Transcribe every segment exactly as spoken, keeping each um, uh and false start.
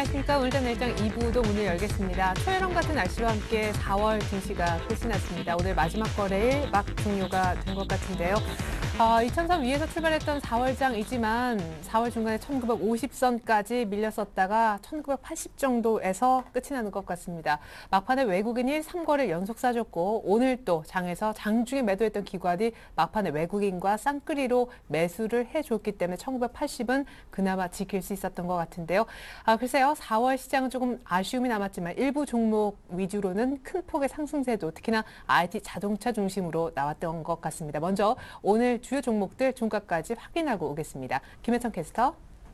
안녕하십니까. 오늘자 일장 이 부도 문을 열겠습니다. 초여름 같은 날씨와 함께 사월 증시가 끝이 났습니다. 오늘 마지막 거래일 막 종료가 된 것 같은데요. 아, 이천 선 위에서 출발했던 사월장이지만 사월 중간에 천구백오십 선까지 밀렸었다가 천구백팔십 정도에서 끝이 나는 것 같습니다. 막판에 외국인이 삼 거래를 연속 사줬고 오늘 또 장에서 장중에 매도했던 기관이 막판에 외국인과 쌍끌이로 매수를 해줬기 때문에 천구백팔십은 그나마 지킬 수 있었던 것 같은데요. 아, 글쎄요. 사월 시장은 조금 아쉬움이 남았지만 일부 종목 위주로는 큰 폭의 상승세도 특히나 아이티 자동차 중심으로 나왔던 것 같습니다. 먼저 오늘 주요 종목들 종가까지 확인하고 오겠습니다. 김혜성 캐스터.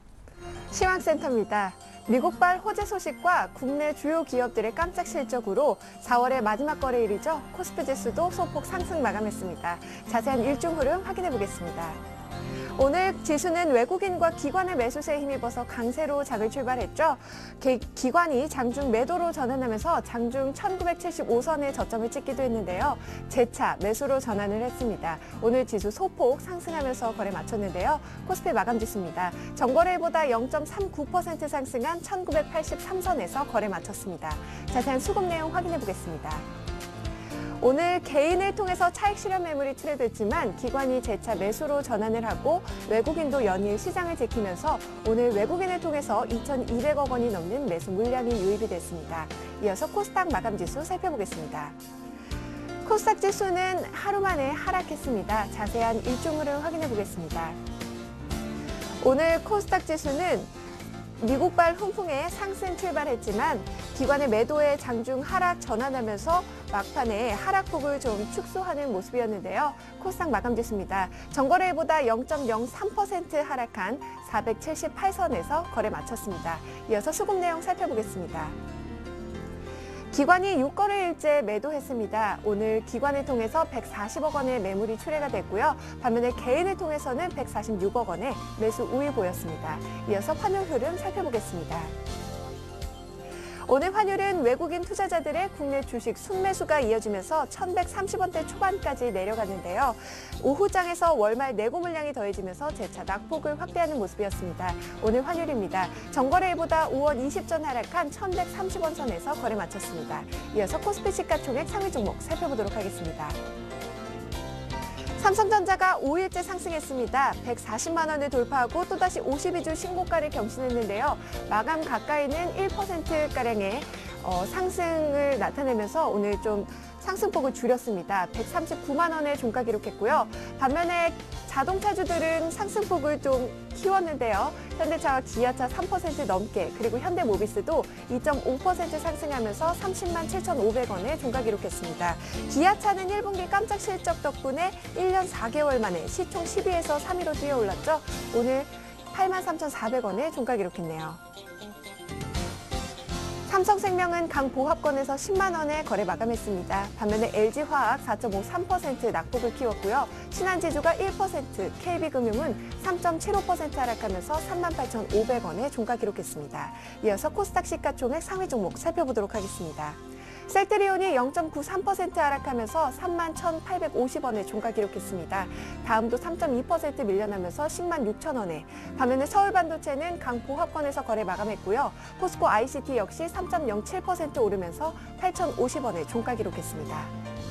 시황센터입니다. 미국발 호재 소식과 국내 주요 기업들의 깜짝 실적으로 사월의 마지막 거래일이죠. 코스피 지수도 소폭 상승 마감했습니다. 자세한 일중 흐름 확인해 보겠습니다. 오늘 지수는 외국인과 기관의 매수세에 힘입어서 강세로 장을 출발했죠. 기관이 장중 매도로 전환하면서 장중 천구백칠십오 선에 저점을 찍기도 했는데요. 재차 매수로 전환을 했습니다. 오늘 지수 소폭 상승하면서 거래 마쳤는데요. 코스피 마감 지수입니다. 전거래일보다 영 점 삼구 퍼센트 상승한 천구백팔십삼 선에서 거래 마쳤습니다. 자세한 수급 내용 확인해 보겠습니다. 오늘 개인을 통해서 차익 실현 매물이 출회됐지만 기관이 재차 매수로 전환을 하고 외국인도 연일 시장을 지키면서 오늘 외국인을 통해서 이천이백억 원이 넘는 매수 물량이 유입이 됐습니다. 이어서 코스닥 마감 지수 살펴보겠습니다. 코스닥 지수는 하루 만에 하락했습니다. 자세한 일중 흐름 확인해 보겠습니다. 오늘 코스닥 지수는 미국발 훈풍에 상승 출발했지만 기관의 매도에 장중 하락 전환하면서 막판에 하락폭을 좀 축소하는 모습이었는데요. 코스닥 마감 지수입니다. 전거래일보다 영 점 영삼 퍼센트 하락한 사백칠십팔 선에서 거래 마쳤습니다. 이어서 수급 내용 살펴보겠습니다. 기관이 육 거래일째 매도했습니다. 오늘 기관을 통해서 백사십억 원의 매물이 출회가 됐고요. 반면에 개인을 통해서는 백사십육억 원의 매수 우위 보였습니다. 이어서 환율 흐름 살펴보겠습니다. 오늘 환율은 외국인 투자자들의 국내 주식 순매수가 이어지면서 천백삼십 원대 초반까지 내려갔는데요. 오후장에서 월말 내고 물량이 더해지면서 재차 낙폭을 확대하는 모습이었습니다. 오늘 환율입니다. 전거래일보다 오 원 이십 전 하락한 천백삼십 원 선에서 거래 마쳤습니다. 이어서 코스피 시가총액 상위 종목 살펴보도록 하겠습니다. 삼성전자가 오 일째 상승했습니다. 백사십만 원을 돌파하고 또다시 오십이 주 신고가를 경신했는데요. 마감 가까이는 일 퍼센트가량의 어, 상승을 나타내면서 오늘 좀 상승폭을 줄였습니다. 백삼십구만 원의 종가 기록했고요. 반면에 자동차주들은 상승폭을 좀 키웠는데요. 현대차와 기아차 삼 퍼센트 넘게 그리고 현대모비스도 이 점 오 퍼센트 상승하면서 삼십만 칠천오백 원의 종가 기록했습니다. 기아차는 일 분기 깜짝 실적 덕분에 일 년 사 개월 만에 시총 십 위에서 삼 위로 뛰어올랐죠. 오늘 팔만 삼천사백 원의 종가 기록했네요. 삼성생명은 강보합권에서 십만 원에 거래 마감했습니다. 반면에 엘지화학 사 점 오삼 퍼센트 낙폭을 키웠고요. 신한지주가 일 퍼센트, 케이비금융은 삼 점 칠오 퍼센트 하락하면서 삼만 팔천오백 원에 종가 기록했습니다. 이어서 코스닥 시가총액 상위 종목 살펴보도록 하겠습니다. 셀트리온이 영 점 구삼 퍼센트 하락하면서 삼만 천팔백오십 원에 종가 기록했습니다. 다음도 삼 점 이 퍼센트 밀려나면서 십만 육천 원에, 반면에 서울반도체는 강보합권에서 거래 마감했고요. 포스코 아이씨티 역시 삼 점 영칠 퍼센트 오르면서 팔천오십 원에 종가 기록했습니다.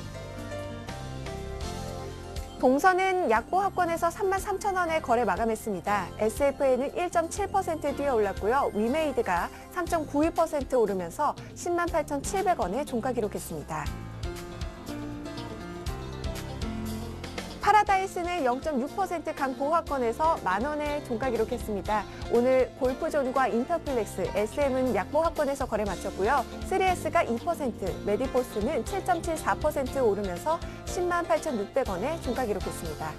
동선은 약보합권에서 삼만 삼천 원에 거래 마감했습니다. 에스에프에이는 일 점 칠 퍼센트 뛰어올랐고요. 위메이드가 삼 점 구이 퍼센트 오르면서 십만 팔천칠백 원에 종가 기록했습니다. 파라다이스는 영 점 육 퍼센트 강보합권에서 만 원에 종가 기록했습니다. 오늘 골프존과 인터플렉스, 에스엠은 약보합권에서 거래 마쳤고요. 쓰리에스가 이 퍼센트, 메디포스는 칠 점 칠사 퍼센트 오르면서 십만 팔천육백 원에 종가 기록했습니다.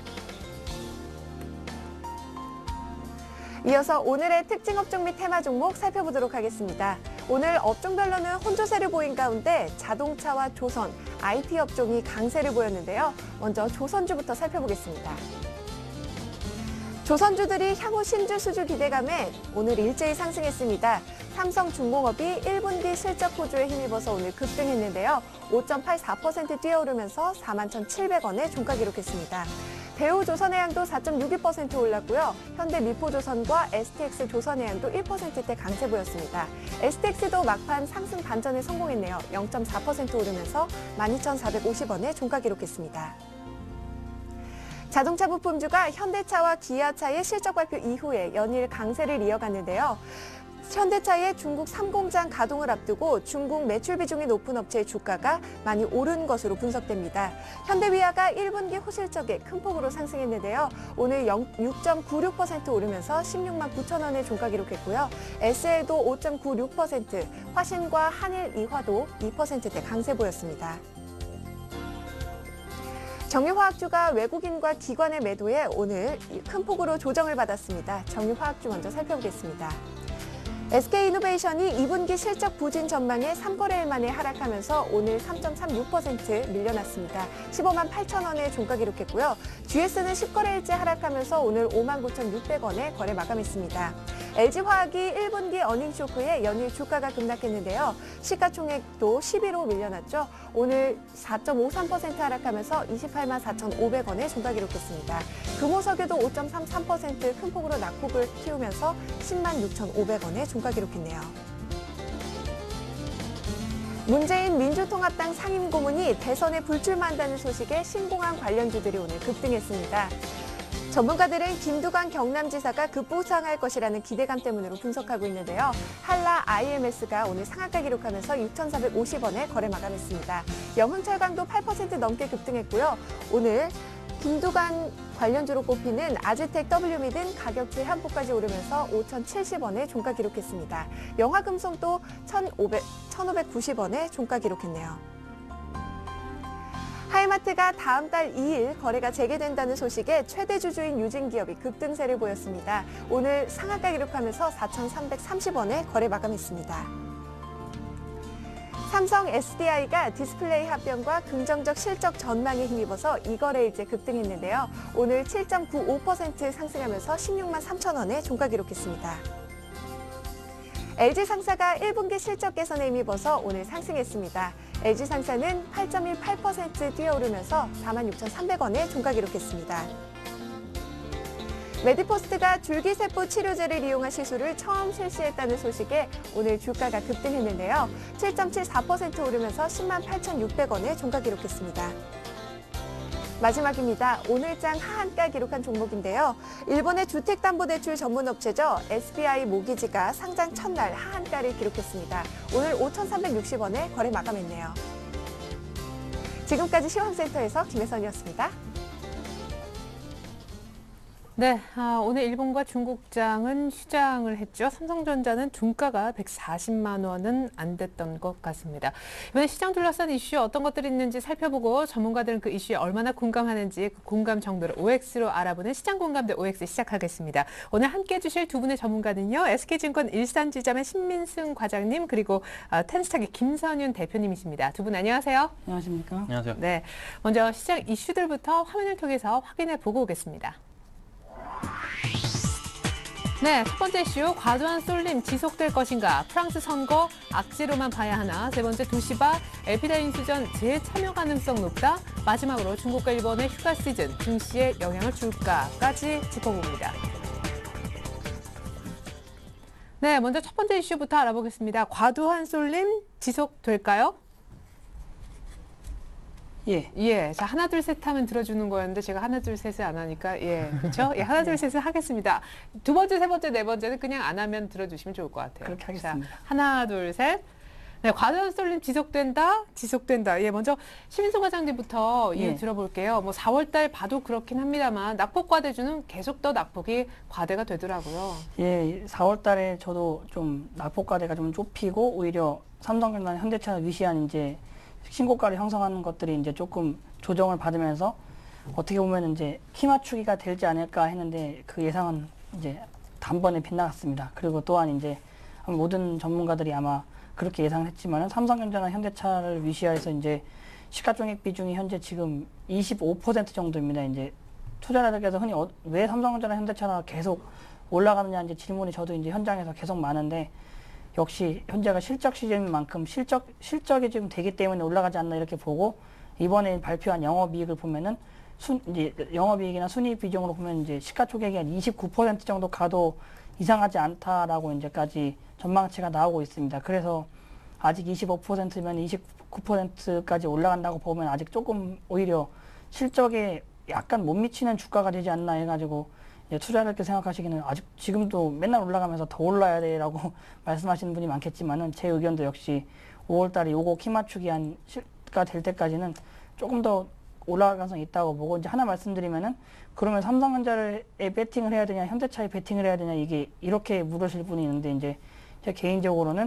이어서 오늘의 특징 업종 및 테마 종목 살펴보도록 하겠습니다. 오늘 업종별로는 혼조세를 보인 가운데 자동차와 조선, 아이티 업종이 강세를 보였는데요. 먼저 조선주부터 살펴보겠습니다. 조선주들이 향후 신주 수주 기대감에 오늘 일제히 상승했습니다. 삼성중공업이 일 분기 실적 호조에 힘입어서 오늘 급등했는데요. 오 점 팔사 퍼센트 뛰어오르면서 사만 천칠백 원에 종가 기록했습니다. 대우조선해양도 사 점 육이 퍼센트 올랐고요. 현대미포조선과 에스티엑스조선해양도 일 퍼센트대 강세 보였습니다. 에스티엑스도 막판 상승 반전에 성공했네요. 영 점 사 퍼센트 오르면서 만 이천사백오십 원에 종가 기록했습니다. 자동차 부품주가 현대차와 기아차의 실적 발표 이후에 연일 강세를 이어갔는데요. 현대차의 중국 삼 공장 가동을 앞두고 중국 매출 비중이 높은 업체의 주가가 많이 오른 것으로 분석됩니다. 현대위아가 일 분기 호실적에 큰 폭으로 상승했는데요. 오늘 육 점 구육 퍼센트 오르면서 십육만 구천 원에 종가 기록했고요. 에스엘도 오 점 구육 퍼센트, 화신과 한일 이화도 이 퍼센트대 강세 보였습니다. 정유화학주가 외국인과 기관의 매도에 오늘 큰 폭으로 조정을 받았습니다. 정유화학주 먼저 살펴보겠습니다. 에스케이이노베이션이 이 분기 실적 부진 전망에 삼 거래일 만에 하락하면서 오늘 삼 점 삼육 퍼센트 밀려났습니다. 십오만 팔천 원에 종가 기록했고요. 지에스는 십 거래일째 하락하면서 오늘 오만 구천육백 원에 거래 마감했습니다. 엘지화학이 일 분기 어닝 쇼크에 연일 주가가 급락했는데요. 시가총액도 십일로 밀려났죠. 오늘 사 점 오삼 퍼센트 하락하면서 이십팔만 사천오백 원에 종가 기록했습니다. 금호석유도 오 점 삼삼 퍼센트 큰 폭으로 낙폭을 키우면서 십만 육천오백 원에 종가 기록했네요. 문재인 민주통합당 상임고문이 대선에 불출마한다는 소식에 신공항 관련주들이 오늘 급등했습니다. 전문가들은 김두관 경남지사가 급부상할 것이라는 기대감 때문으로 분석하고 있는데요. 한라 아이엠에스가 오늘 상한가 기록하면서 육천사백오십 원에 거래 마감했습니다. 영흥철강도 팔 퍼센트 넘게 급등했고요. 오늘 김두관 관련주로 꼽히는 아즈텍 더블유미든 가격대 한포까지 오르면서 오천칠십 원에 종가 기록했습니다. 영화금속도 천오백구십 원에 종가 기록했네요. 하이마트가 다음 달 이 일 거래가 재개된다는 소식에 최대 주주인 유진기업이 급등세를 보였습니다. 오늘 상한가 기록하면서 사천삼백삼십 원에 거래 마감했습니다. 삼성 에스디아이가 디스플레이 합병과 긍정적 실적 전망에 힘입어서 이 거래일째 급등했는데요. 오늘 칠 점 구오 퍼센트 상승하면서 십육만 삼천 원에 종가 기록했습니다. 엘지상사가 일 분기 실적 개선에 힘입어서 오늘 상승했습니다. 엘지상사는 팔 점 일팔 퍼센트 뛰어오르면서 사만 육천삼백 원에 종가 기록했습니다. 메디포스트가 줄기세포 치료제를 이용한 시술을 처음 실시했다는 소식에 오늘 주가가 급등했는데요. 칠 점 칠사 퍼센트 오르면서 십만 팔천육백 원에 종가 기록했습니다. 마지막입니다. 오늘장 하한가 기록한 종목인데요. 일본의 주택담보대출 전문업체죠. 에스비아이 모기지가 상장 첫날 하한가를 기록했습니다. 오늘 오천삼백육십 원에 거래 마감했네요. 지금까지 시황센터에서 김혜선이었습니다. 네, 아, 오늘 일본과 중국장은 휴장을 했죠. 삼성전자는 종가가 백사십만 원은 안 됐던 것 같습니다. 이번에 시장 둘러싼 이슈 어떤 것들이 있는지 살펴보고 전문가들은 그 이슈에 얼마나 공감하는지 그 공감 정도를 오엑스로 알아보는 시장 공감대 오엑스 시작하겠습니다. 오늘 함께해 주실 두 분의 전문가는요. 에스케이증권 일산지점의 신민승 과장님 그리고 아, 텐스탁의 김선윤 대표님이십니다. 두 분 안녕하세요. 안녕하십니까? 안녕하세요. 네, 먼저 시장 이슈들부터 화면을 통해서 확인해 보고 오겠습니다. 네, 첫 번째 이슈, 과도한 쏠림 지속될 것인가? 프랑스 선거 악재로만 봐야 하나? 세 번째, 도시바 엘피다 인수전 재참여 가능성 높다? 마지막으로 중국과 일본의 휴가 시즌 증시에 영향을 줄까까지 짚어봅니다. 네, 먼저 첫 번째 이슈부터 알아보겠습니다. 과도한 쏠림 지속될까요? 예. 예, 자 하나 둘 셋 하면 들어주는 거였는데 제가 하나 둘 셋을 안 하니까 예, 그렇죠? 예, 하나 둘 셋을 하겠습니다. 두 번째, 세 번째, 네 번째는 그냥 안 하면 들어주시면 좋을 것 같아요. 그렇게 하겠습니다. 자, 하나 둘 셋. 네, 과도한 쏠림 지속된다, 지속된다. 예, 먼저 신민수 과장님부터 예, 예. 들어볼게요. 뭐 사월달 봐도 그렇긴 합니다만 낙폭 과대주는 계속 더 낙폭이 과대가 되더라고요. 예, 사월 달에 저도 좀 낙폭과대가 좀 좁히고 오히려 삼성전자, 현대차 위시한 이제 신고가를 형성하는 것들이 이제 조금 조정을 받으면서 어떻게 보면 이제 키 맞추기가 되지 않을까 했는데 그 예상은 이제 단번에 빗나갔습니다. 그리고 또한 이제 모든 전문가들이 아마 그렇게 예상을 했지만은 삼성전자나 현대차를 위시해서 이제 시가총액 비중이 현재 지금 이십오 퍼센트 정도입니다. 이제 투자자들께서 흔히 어, 왜 삼성전자나 현대차가 계속 올라가느냐 이제 질문이 저도 이제 현장에서 계속 많은데 역시 현재가 실적 시즌인 만큼 실적, 실적이 좀 되기 때문에 올라가지 않나 이렇게 보고 이번에 발표한 영업이익을 보면은 순, 이제 영업이익이나 순이익 비중으로 보면 이제 시가총액이 한 이십구 퍼센트 정도 가도 이상하지 않다라고 이제까지 전망치가 나오고 있습니다. 그래서 아직 이십오 퍼센트면 이십구 퍼센트까지 올라간다고 보면 아직 조금 오히려 실적에 약간 못 미치는 주가가 되지 않나 해가지고 이제 투자를 이렇게 생각하시기는 아직 지금도 맨날 올라가면서 더 올라야 돼라고 말씀하시는 분이 많겠지만은 제 의견도 역시 오월 달에 요거 키 맞추기 한 시가 될 때까지는 조금 더 올라갈 가능성이 있다고 보고 이제 하나 말씀드리면은 그러면 삼성전자에 배팅을 해야 되냐 현대차에 배팅을 해야 되냐 이게 이렇게 물으실 분이 있는데 이제 제 개인적으로는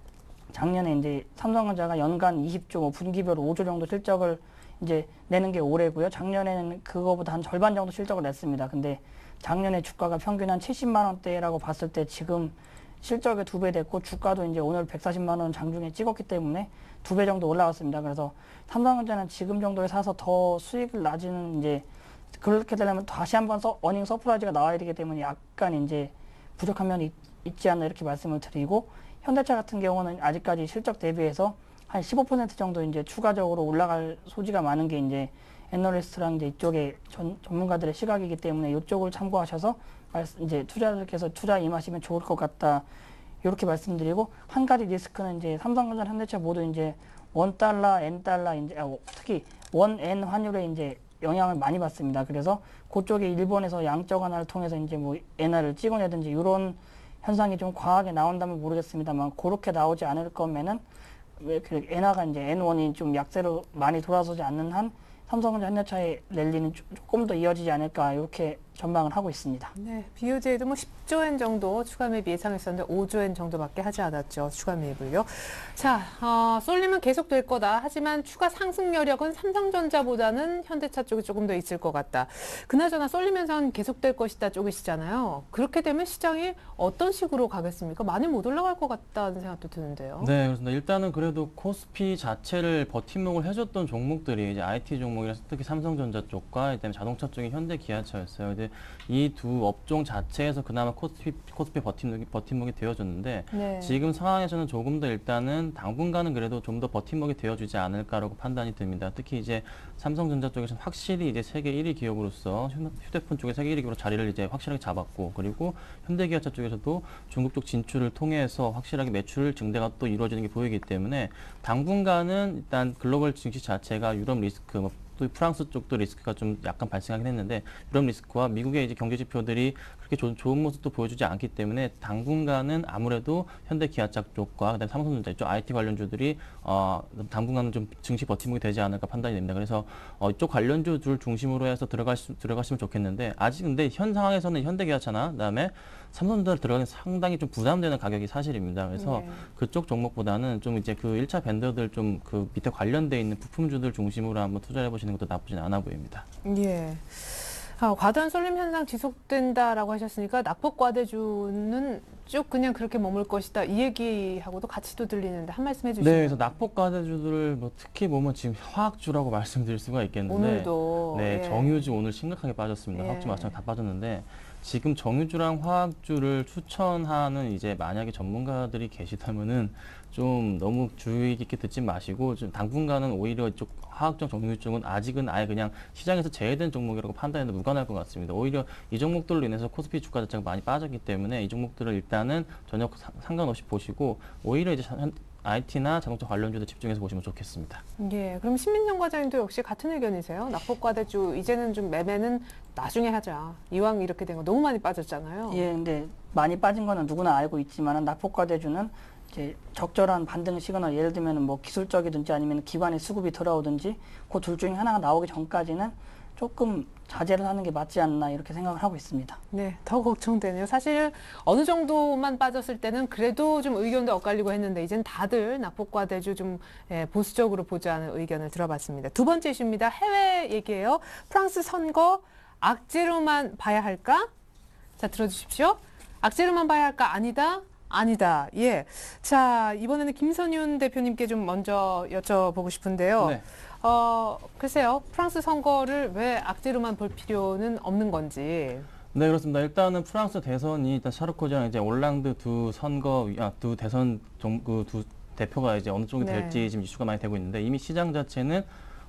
작년에 이제 삼성전자가 연간 이십 조, 뭐 분기별로 오 조 정도 실적을 이제 내는 게 올해고요. 작년에는 그거보다 한 절반 정도 실적을 냈습니다. 근데 작년에 주가가 평균 한 칠십만 원대라고 봤을 때 지금 실적이 두 배 됐고 주가도 이제 오늘 백사십만 원 장중에 찍었기 때문에 두 배 정도 올라왔습니다. 그래서 삼성전자는 지금 정도에 사서 더 수익을 낮은 이제 그렇게 되려면 다시 한번 서, 어닝 서프라이즈가 나와야 되기 때문에 약간 이제 부족한 면이 있, 있지 않나 이렇게 말씀을 드리고 현대차 같은 경우는 아직까지 실적 대비해서 한 십오 퍼센트 정도 이제 추가적으로 올라갈 소지가 많은 게 이제 애널리스트랑 이제 이쪽에 전, 전문가들의 시각이기 때문에 이쪽을 참고하셔서 말씀, 이제 투자자께서 투자 임하시면 좋을 것 같다. 이렇게 말씀드리고 한 가지 리스크는 이제 삼성전자, 현대차 모두 이제 원 달러, 엔 달러 이제 아, 특히 원 엔 환율에 이제 영향을 많이 받습니다. 그래서 그쪽에 일본에서 양적 완화를 통해서 이제 뭐 엔화를 찍어내든지 이런 현상이 좀 과하게 나온다면 모르겠습니다만 그렇게 나오지 않을 거면은 왜 엔화가 이제 엔 원이 좀 약세로 많이 돌아서지 않는 한 삼성전자, 현대차의 랠리는 조금 더 이어지지 않을까 이렇게 전망을 하고 있습니다. 네, 비오제이도 뭐 십 조 엔 정도 추가 매입 예상했었는데 오 조 엔 정도밖에 하지 않았죠. 추가 매입을요. 자, 어, 쏠림은 계속될 거다. 하지만 추가 상승 여력은 삼성전자보다는 현대차 쪽이 조금 더 있을 것 같다. 그나저나 쏠림 현상은 계속될 것이다 쪽이시잖아요. 그렇게 되면 시장이 어떤 식으로 가겠습니까? 많이 못 올라갈 것 같다는 생각도 드는데요. 네, 그렇습니다. 일단은 그래도 코스피 자체를 버팀목을 해줬던 종목들이 이제 아이티 종목이라서 특히 삼성전자 쪽과 그다음에 자동차 쪽이 현대, 기아차였어요. 근데 이 두 업종 자체에서 그나마 코스피, 코스피 버팀목이, 버팀목이 되어줬는데 네. 지금 상황에서는 조금 더 일단은 당분간은 그래도 좀 더 버팀목이 되어주지 않을까라고 판단이 듭니다. 특히 이제 삼성전자 쪽에서는 확실히 이제 세계 일 위 기업으로서 휴대폰 쪽에 세계 일 위 기업으로 자리를 이제 확실하게 잡았고 그리고 현대기아차 쪽에서도 중국 쪽 진출을 통해서 확실하게 매출 증대가 또 이루어지는 게 보이기 때문에 당분간은 일단 글로벌 증시 자체가 유럽 리스크 뭐 또 프랑스 쪽도 리스크가 좀 약간 발생하긴 했는데 유럽 리스크와 미국의 이제 경제 지표들이 그렇게 조, 좋은 모습도 보여주지 않기 때문에 당분간은 아무래도 현대 기아차 쪽과 그다음에 삼성전자 쪽 아이티 관련주들이 어, 당분간은 좀 증시 버팀목이 되지 않을까 판단이 됩니다. 그래서 어, 이쪽 관련주들 중심으로 해서 들어가시, 들어가시면 좋겠는데 아직 근데 현 상황에서는 현대 기아차나 그다음에 삼성전자 들어가는 상당히 좀 부담되는 가격이 사실입니다. 그래서 네. 그쪽 종목보다는 좀 이제 그 일 차 밴더들 좀 그 밑에 관련돼 있는 부품주들 중심으로 한번 투자해 보시는 것도 나쁘진 않아 보입니다. 예. 아, 과도한 쏠림 현상 지속된다라고 하셨으니까 낙폭과대주는 쭉 그냥 그렇게 머물 것이다. 이 얘기하고도 같이 또 들리는데 한 말씀 해주시죠. 네, 그래서 낙폭과대주들을 뭐 특히 보면 지금 화학주라고 말씀드릴 수가 있겠는데 오늘도 네, 예. 정유주 오늘 심각하게 빠졌습니다. 예. 화학주 마찬가지 다 빠졌는데 지금 정유주랑 화학주를 추천하는 이제 만약에 전문가들이 계시다면은 좀 너무 주의 깊게 듣지 마시고 좀 당분간은 오히려 이쪽 화학적 정유 쪽은 아직은 아예 그냥 시장에서 제외된 종목이라고 판단해도 무관할 것 같습니다. 오히려 이 종목들로 인해서 코스피 주가 자체가 많이 빠졌기 때문에 이 종목들을 일단은 전혀 상관없이 보시고 오히려 이제 아이티나 자동차 관련주들 집중해서 보시면 좋겠습니다. 예, 그럼 신민정 과장님도 역시 같은 의견이세요? 낙폭과대주 이제는 좀 매매는 나중에 하자. 이왕 이렇게 된 거 너무 많이 빠졌잖아요. 예, 근데 많이 빠진 거는 누구나 알고 있지만은 낙폭과대주는 이제 적절한 반등 시그널, 예를 들면 뭐 기술적이든지 아니면 기관의 수급이 들어오든지 그 둘 중에 하나가 나오기 전까지는 조금 자제를 하는 게 맞지 않나 이렇게 생각을 하고 있습니다. 네, 더 걱정되네요. 사실 어느 정도만 빠졌을 때는 그래도 좀 의견도 엇갈리고 했는데 이젠 다들 낙폭과대주 좀 예, 보수적으로 보자는 의견을 들어봤습니다. 두 번째 이슈입니다. 해외 얘기예요. 프랑스 선거 악재로만 봐야 할까? 자, 들어주십시오. 악재로만 봐야 할까? 아니다. 아니다. 예. 자, 이번에는 김선윤 대표님께 좀 먼저 여쭤보고 싶은데요. 네. 어, 글쎄요. 프랑스 선거를 왜 악재로만 볼 필요는 없는 건지. 네, 그렇습니다. 일단은 프랑스 대선이 일단 샤르코지랑 이제 올랑드 두 선거, 아, 두 대선 정, 그두 대표가 이제 어느 쪽이 네. 될지 지금 이슈가 많이 되고 있는데 이미 시장 자체는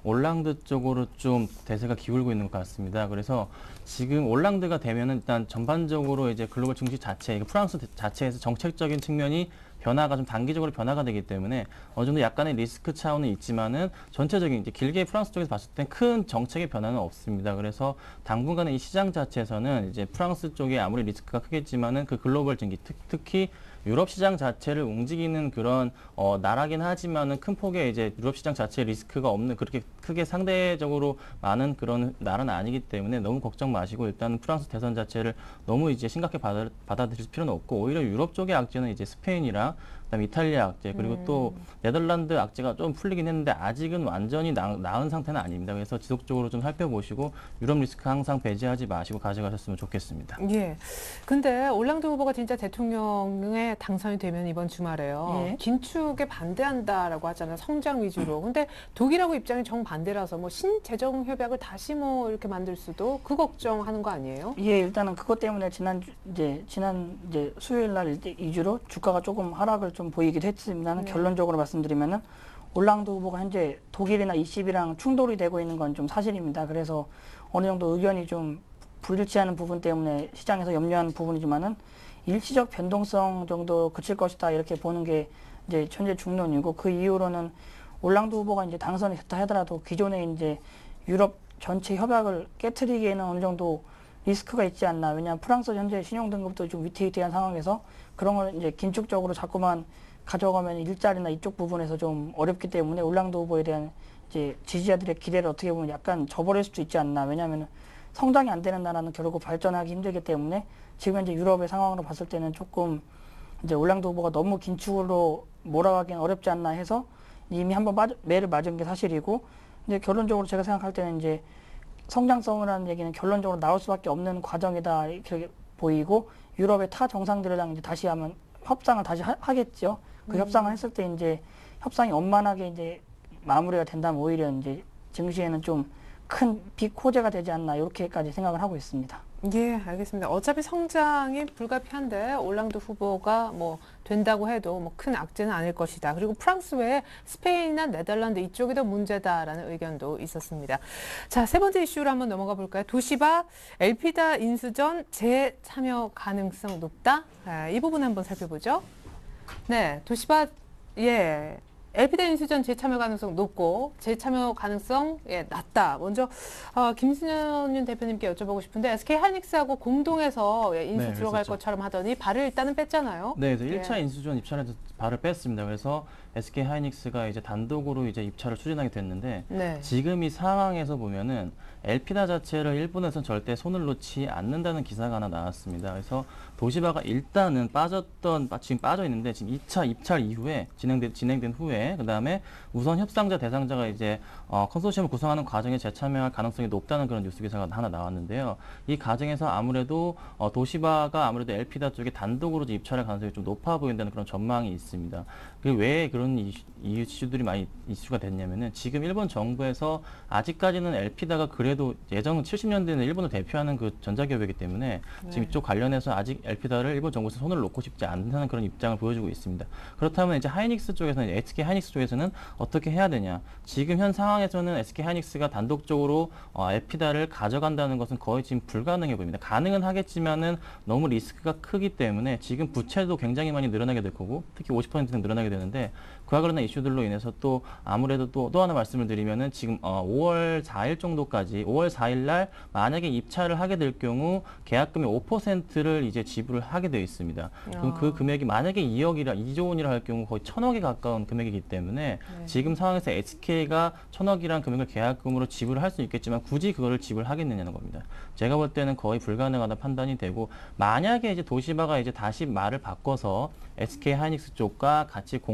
올랑드 쪽으로 좀 대세가 기울고 있는 것 같습니다. 그래서 지금 올랑드가 되면은 일단 전반적으로 이제 글로벌 증시 자체, 프랑스 자체에서 정책적인 측면이 변화가 좀 단기적으로 변화가 되기 때문에 어느 정도 약간의 리스크 차원은 있지만은 전체적인 이제 길게 프랑스 쪽에서 봤을 때 큰 정책의 변화는 없습니다. 그래서 당분간은 이 시장 자체에서는 이제 프랑스 쪽에 아무리 리스크가 크겠지만은 그 글로벌 증시 특, 특히 유럽 시장 자체를 움직이는 그런 어, 나라긴 하지만은 큰 폭의 이제 유럽 시장 자체에 리스크가 없는 그렇게 크게 상대적으로 많은 그런 나라는 아니기 때문에 너무 걱정 마시고 일단 프랑스 대선 자체를 너무 이제 심각하게 받아, 받아들일 필요는 없고 오히려 유럽 쪽의 악재는 이제 스페인이랑 그다음에 이탈리아 악재 그리고 음. 또 네덜란드 악재가 좀 풀리긴 했는데 아직은 완전히 나, 나은 상태는 아닙니다. 그래서 지속적으로 좀 살펴보시고 유럽 리스크 항상 배제하지 마시고 가져가셨으면 좋겠습니다. 예. 근데 올랑드 후보가 진짜 대통령에 당선이 되면 이번 주말에요. 예. 긴축에 반대한다라고 하잖아요. 성장 위주로. 근데 독일하고 입장이 정반대라서 뭐 신재정 협약을 다시 뭐 이렇게 만들 수도 그 걱정하는 거 아니에요? 예, 일단은 그것 때문에 지난 주- 이제 지난 이제 수요일 날 이 주로 주가가 조금 하락을 좀 보이기도 했습니다는 네. 결론적으로 말씀드리면은 올랑드 후보가 현재 독일이나 이십이랑 충돌이 되고 있는 건 좀 사실입니다. 그래서 어느 정도 의견이 좀 불일치하는 부분 때문에 시장에서 염려하는 부분이지만은 일시적 변동성 정도 그칠 것이다 이렇게 보는 게 이제 현재 중론이고 그 이후로는 올랑드 후보가 이제 당선이 됐다 하더라도 기존에 이제 유럽 전체 협약을 깨트리기에는 어느 정도 리스크가 있지 않나. 왜냐하면 프랑스 현재 신용등급도 좀 위태위태한 상황에서 그런 걸 이제 긴축적으로 자꾸만 가져가면 일자리나 이쪽 부분에서 좀 어렵기 때문에 올랑드 후보에 대한 이제 지지자들의 기대를 어떻게 보면 약간 저버릴 수도 있지 않나. 왜냐하면 성장이 안 되는 나라는 결국 발전하기 힘들기 때문에 지금 현재 유럽의 상황으로 봤을 때는 조금 이제 올랑드 후보가 너무 긴축으로 몰아가기는 어렵지 않나 해서 이미 한번 맞, 매를 맞은 게 사실이고 근데 결론적으로 제가 생각할 때는 이제 성장성이라는 얘기는 결론적으로 나올 수밖에 없는 과정이다 이렇게 보이고 유럽의 타 정상들이랑 이제 다시 하면 협상을 다시 하, 하겠죠. 그 음. 협상을 했을 때 이제 협상이 원만하게 이제 마무리가 된다면 오히려 이제 증시에는 좀 큰 빅 호재가 되지 않나 이렇게까지 생각을 하고 있습니다. 예, 알겠습니다. 어차피 성장이 불가피한데 올랑드 후보가 뭐 된다고 해도 뭐 큰 악재는 아닐 것이다. 그리고 프랑스 외에 스페인이나 네덜란드 이쪽이 더 문제다라는 의견도 있었습니다. 자, 세 번째 이슈로 한번 넘어가 볼까요? 도시바 엘피다 인수전 재참여 가능성 높다. 아, 이 부분 한번 살펴보죠. 네, 도시바 예. 엘피다 인수전 재참여 가능성 높고 재참여 가능성 예, 낮다. 먼저 어, 김승현 대표님께 여쭤보고 싶은데 에스케이하이닉스하고 공동해서 예, 인수 네, 들어갈 그랬었죠. 것처럼 하더니 발을 일단은 뺐잖아요. 네, 그래서 예. 일 차 인수전 입찰에서 발을 뺐습니다. 그래서 에스케이하이닉스가 이제 단독으로 이제 입찰을 추진하게 됐는데 네. 지금 이 상황에서 보면은 엘피다 자체를 일본에서는 절대 손을 놓지 않는다는 기사가 하나 나왔습니다. 그래서 도시바가 일단은 빠졌던 빠- 지금 빠져 있는데 지금 이 차 입찰 이후에 진행된 진행된 후에 그다음에 우선 협상자 대상자가 이제 어, 컨소시엄을 구성하는 과정에 재참여할 가능성이 높다는 그런 뉴스 기사가 하나 나왔는데요. 이 과정에서 아무래도 어, 도시바가 아무래도 엘피다 쪽에 단독으로 이제 입찰할 가능성이 좀 높아 보인다는 그런 전망이 있습니다. 그 왜 그런 이슈, 이슈들이 많이 이슈가 됐냐면은 지금 일본 정부에서 아직까지는 엘피다가 그래도 예전 칠십 년대는 일본을 대표하는 그 전자기업이기 때문에 지금 이쪽 관련해서 아직 엘피다를 일본 정부에서 손을 놓고 싶지 않다는 그런 입장을 보여주고 있습니다. 그렇다면 이제 하이닉스 쪽에서는 에스케이 하이닉스 쪽에서는 어떻게 해야 되냐? 지금 현 상황에서는 에스케이 하이닉스가 단독적으로 어, 엘피다를 가져간다는 것은 거의 지금 불가능해 보입니다. 가능은 하겠지만은 너무 리스크가 크기 때문에 지금 부채도 굉장히 많이 늘어나게 될 거고 특히 오십 퍼센트는 늘어나게 되는데 그와 관련한 이슈들로 인해서 또 아무래도 또, 또 하나 말씀을 드리면은 지금 어, 오월 사일 정도까지 오월 사일 날 만약에 입찰을 하게 될 경우 계약금의 오 퍼센트를 이제 지불을 하게 되어 있습니다. 그럼 그 금액이 만약에 이억이라 이조 원이라 할 경우 거의 천억에 가까운 금액이기 때문에 네. 지금 상황에서 에스케이가 천억이라는 금액을 계약금으로 지불을 할 수 있겠지만 굳이 그거를 지불하겠느냐는 겁니다. 제가 볼 때는 거의 불가능하다 판단이 되고 만약에 이제 도시바가 이제 다시 말을 바꿔서 에스케이 하이닉스 쪽과 같이 공동 입찰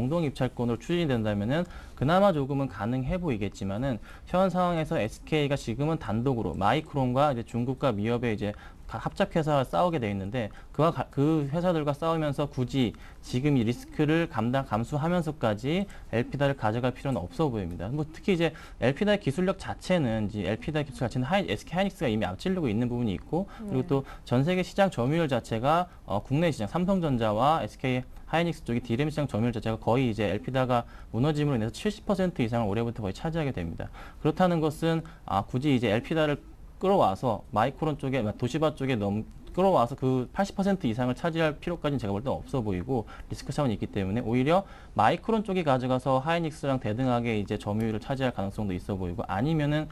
정찰권으로 추진이 된다면은 그나마 조금은 가능해 보이겠지만은 현 상황에서 에스케이가 지금은 단독으로 마이크론과 이제 중국과 미협의 이제 합작회사와 싸우게 돼 있는데 그와 가, 그 회사들과 싸우면서 굳이 지금 이 리스크를 감당 감수하면서까지 엘피다를 가져갈 필요는 없어 보입니다. 뭐 특히 이제 엘피다의 기술력 자체는 이제 엘피다의 기술 자체는 하이, 에스케이 하이닉스가 이미 앞지르고 있는 부분이 있고 그리고 네. 또 전 세계 시장 점유율 자체가 어, 국내 시장 삼성전자와 에스케이 하이닉스 쪽이 디램 시장 점유율 자체가 거의 이제 엘피다가 무너짐으로 인해서 칠십 퍼센트 이상을 올해부터 거의 차지하게 됩니다. 그렇다는 것은 아, 굳이 이제 엘피다를 끌어와서 마이크론 쪽에 도시바 쪽에 넘 끌어와서 그 팔십 퍼센트 이상을 차지할 필요까지는 제가 볼 때는 없어 보이고 리스크 차원이 있기 때문에 오히려 마이크론 쪽이 가져가서 하이닉스랑 대등하게 이제 점유율을 차지할 가능성도 있어 보이고 아니면은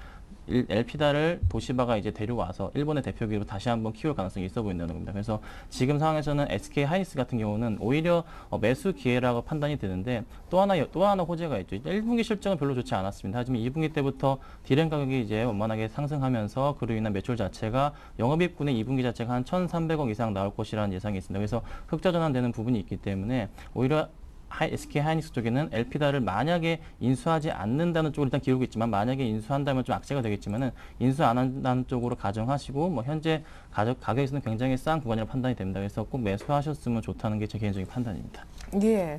엘피다를 도시바가 이제 데려와서 일본의 대표 기업으로 다시 한번 키울 가능성이 있어 보인다는 겁니다. 그래서 지금 상황에서는 에스케이 하이닉스 같은 경우는 오히려 매수 기회라고 판단이 되는데 또 하나 또 하나 호재가 있죠. 일 분기 실적은 별로 좋지 않았습니다. 하지만 이 분기 때부터 디램 가격이 이제 원만하게 상승하면서 그로 인한 매출 자체가 영업이익분의 이 분기 자체가 한 천삼백억 이상 나올 것이라는 예상이 있습니다. 그래서 흑자 전환되는 부분이 있기 때문에 오히려 에스케이 하이닉스 쪽에는 엘피다를 만약에 인수하지 않는다는 쪽으로 일단 기울고 있지만 만약에 인수한다면 좀 악재가 되겠지만은 인수 안 한다는 쪽으로 가정하시고 뭐 현재 가격, 가격에서는 굉장히 싼 구간이라고 판단이 됩니다. 그래서 꼭 매수하셨으면 좋다는 게 제 개인적인 판단입니다. 예.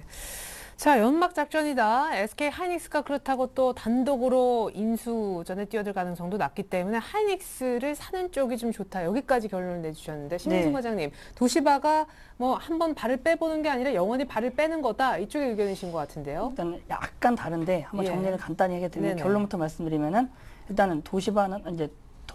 자, 연막 작전이다. 에스케이 하이닉스가 그렇다고 또 단독으로 인수전에 뛰어들 가능성도 낮기 때문에 하이닉스를 사는 쪽이 좀 좋다. 여기까지 결론을 내주셨는데 신민승 네. 과장님, 도시바가 뭐 한번 발을 빼보는 게 아니라 영원히 발을 빼는 거다. 이쪽의 의견이신 것 같은데요. 일단 약간 다른데 한번 예. 정리를 간단히 하게 되면 네네. 결론부터 말씀드리면은 일단은 도시바는 이제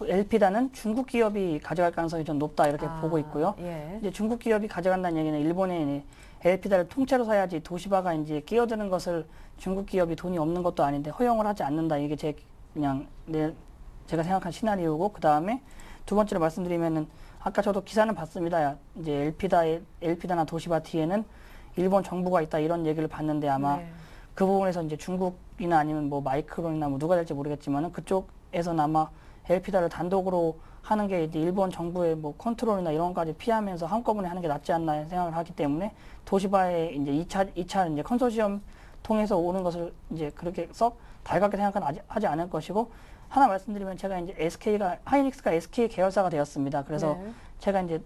엘피다는 중국 기업이 가져갈 가능성이 좀 높다 이렇게 아, 보고 있고요. 예. 이제 중국 기업이 가져간다는 얘기는 일본의 엘피다를 통째로 사야지 도시바가 이제 끼어드는 것을 중국 기업이 돈이 없는 것도 아닌데 허용을 하지 않는다. 이게 제 그냥 내 제가 생각한 시나리오고 그 다음에 두 번째로 말씀드리면은 아까 저도 기사는 봤습니다. 이제 엘피다의 엘피다나 도시바 뒤에는 일본 정부가 있다 이런 얘기를 봤는데 아마 네. 그 부분에서 이제 중국이나 아니면 뭐 마이크론이나 뭐 누가 될지 모르겠지만은 그쪽에서는 아마 엘피다를 단독으로 하는 게 이제 일본 정부의 뭐 컨트롤이나 이런 것까지 피하면서 한꺼번에 하는 게 낫지 않나 생각을 하기 때문에 도시바의 이제 이 차, 이 차 이제 컨소시엄 통해서 오는 것을 이제 그렇게 썩 달갑게 생각은 하지 않을 것이고 하나 말씀드리면 제가 이제 에스케이가 하이닉스가 에스케이 계열사가 되었습니다. 그래서 네. 제가 이제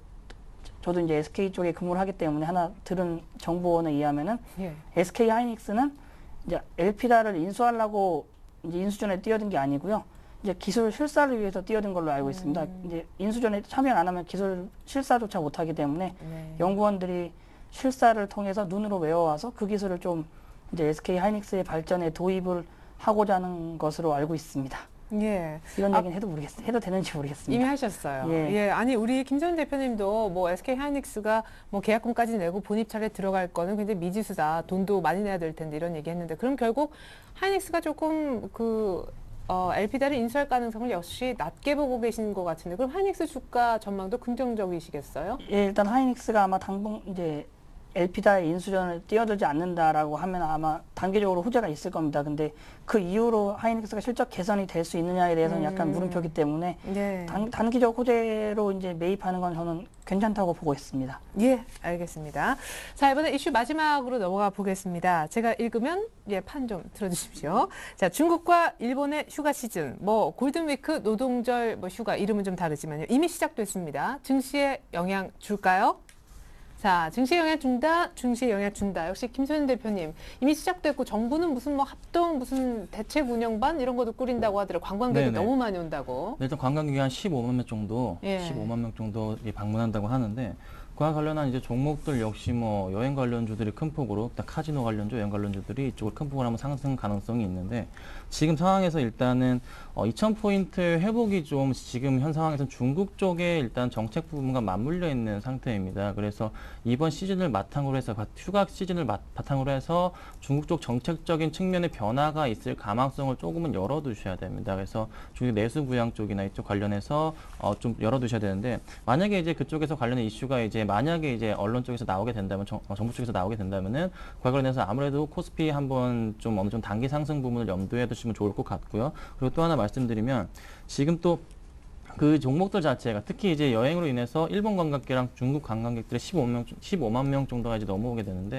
저도 이제 에스케이 쪽에 근무를 하기 때문에 하나 들은 정보원에 의하면은 예. 에스케이 하이닉스는 이제 엘피다를 인수하려고 이제 인수전에 뛰어든 게 아니고요. 이제 기술 실사를 위해서 뛰어든 걸로 알고 있습니다. 음. 이제 인수전에 참여 안 하면 기술 실사조차 못하기 때문에 네. 연구원들이 실사를 통해서 눈으로 외워와서 그 기술을 좀 이제 에스케이 하이닉스의 발전에 도입을 하고자 하는 것으로 알고 있습니다. 예. 이런 아, 얘기는 해도 모르겠어요. 해도 되는지 모르겠습니다. 이미 하셨어요. 예. 예. 아니 우리 김전 대표님도 뭐 에스케이 하이닉스가 뭐 계약금까지 내고 본입찰에 들어갈 거는 굉장히 미지수다. 돈도 많이 내야 될 텐데 이런 얘기했는데 그럼 결국 하이닉스가 조금 그 어, 엘피다를 인수할 가능성을 역시 낮게 보고 계신 것 같은데 그럼 하이닉스 주가 전망도 긍정적이시겠어요? 예, 일단 하이닉스가 아마 당분 이제 엘피다의 인수전을 뛰어들지 않는다라고 하면 아마 단기적으로 호재가 있을 겁니다. 근데 그 이후로 하이닉스가 실적 개선이 될 수 있느냐에 대해서는 약간 음. 물음표기 때문에 네. 단, 단기적 호재로 이제 매입하는 건 저는 괜찮다고 보고 있습니다. 예, 알겠습니다. 자, 이번에 이슈 마지막으로 넘어가 보겠습니다. 제가 읽으면 예, 판 좀 들어주십시오. 자, 중국과 일본의 휴가 시즌, 뭐 골든위크, 노동절, 뭐 휴가 이름은 좀 다르지만요. 이미 시작됐습니다. 증시에 영향 줄까요? 자, 증시에 영향 준다, 증시에 영향 준다. 역시 김소연 대표님 이미 시작됐고 정부는 무슨 뭐 합동 무슨 대책 운영반 이런 것도 꾸린다고 하더라고요. 관광객이 네네. 너무 많이 온다고. 일단 관광객이 한 십오만 명 정도, 예. 십오만 명 정도 방문한다고 하는데 그와 관련한 이제 종목들 역시 뭐 여행 관련주들이 큰 폭으로, 카지노 관련주, 여행 관련주들이 이쪽으로 큰 폭으로 한번 상승 가능성이 있는데 지금 상황에서 일단은 어, 이천 포인트 회복이 좀 지금 현 상황에서는 중국 쪽에 일단 정책 부분과 맞물려 있는 상태입니다. 그래서 이번 시즌을 바탕으로 해서 휴가 시즌을 바, 바탕으로 해서 중국 쪽 정책적인 측면의 변화가 있을 가망성을 조금은 열어두셔야 됩니다. 그래서 중국 내수 부양 쪽이나 이쪽 관련해서 어, 좀 열어두셔야 되는데 만약에 이제 그쪽에서 관련된 이슈가 이제 만약에 이제 언론 쪽에서 나오게 된다면 정, 정부 쪽에서 나오게 된다면은 그와 관련해서 아무래도 코스피 한번 좀 어느 정도 단기 상승 부분을 염두에 두시면 좋을 것 같고요. 그리고 또 하나 말씀드리면 지금 또 그 종목들 자체가 특히 이제 여행으로 인해서 일본 관광객이랑 중국 관광객들의 십오만 명, 십오만 명 정도가 이제 넘어오게 되는데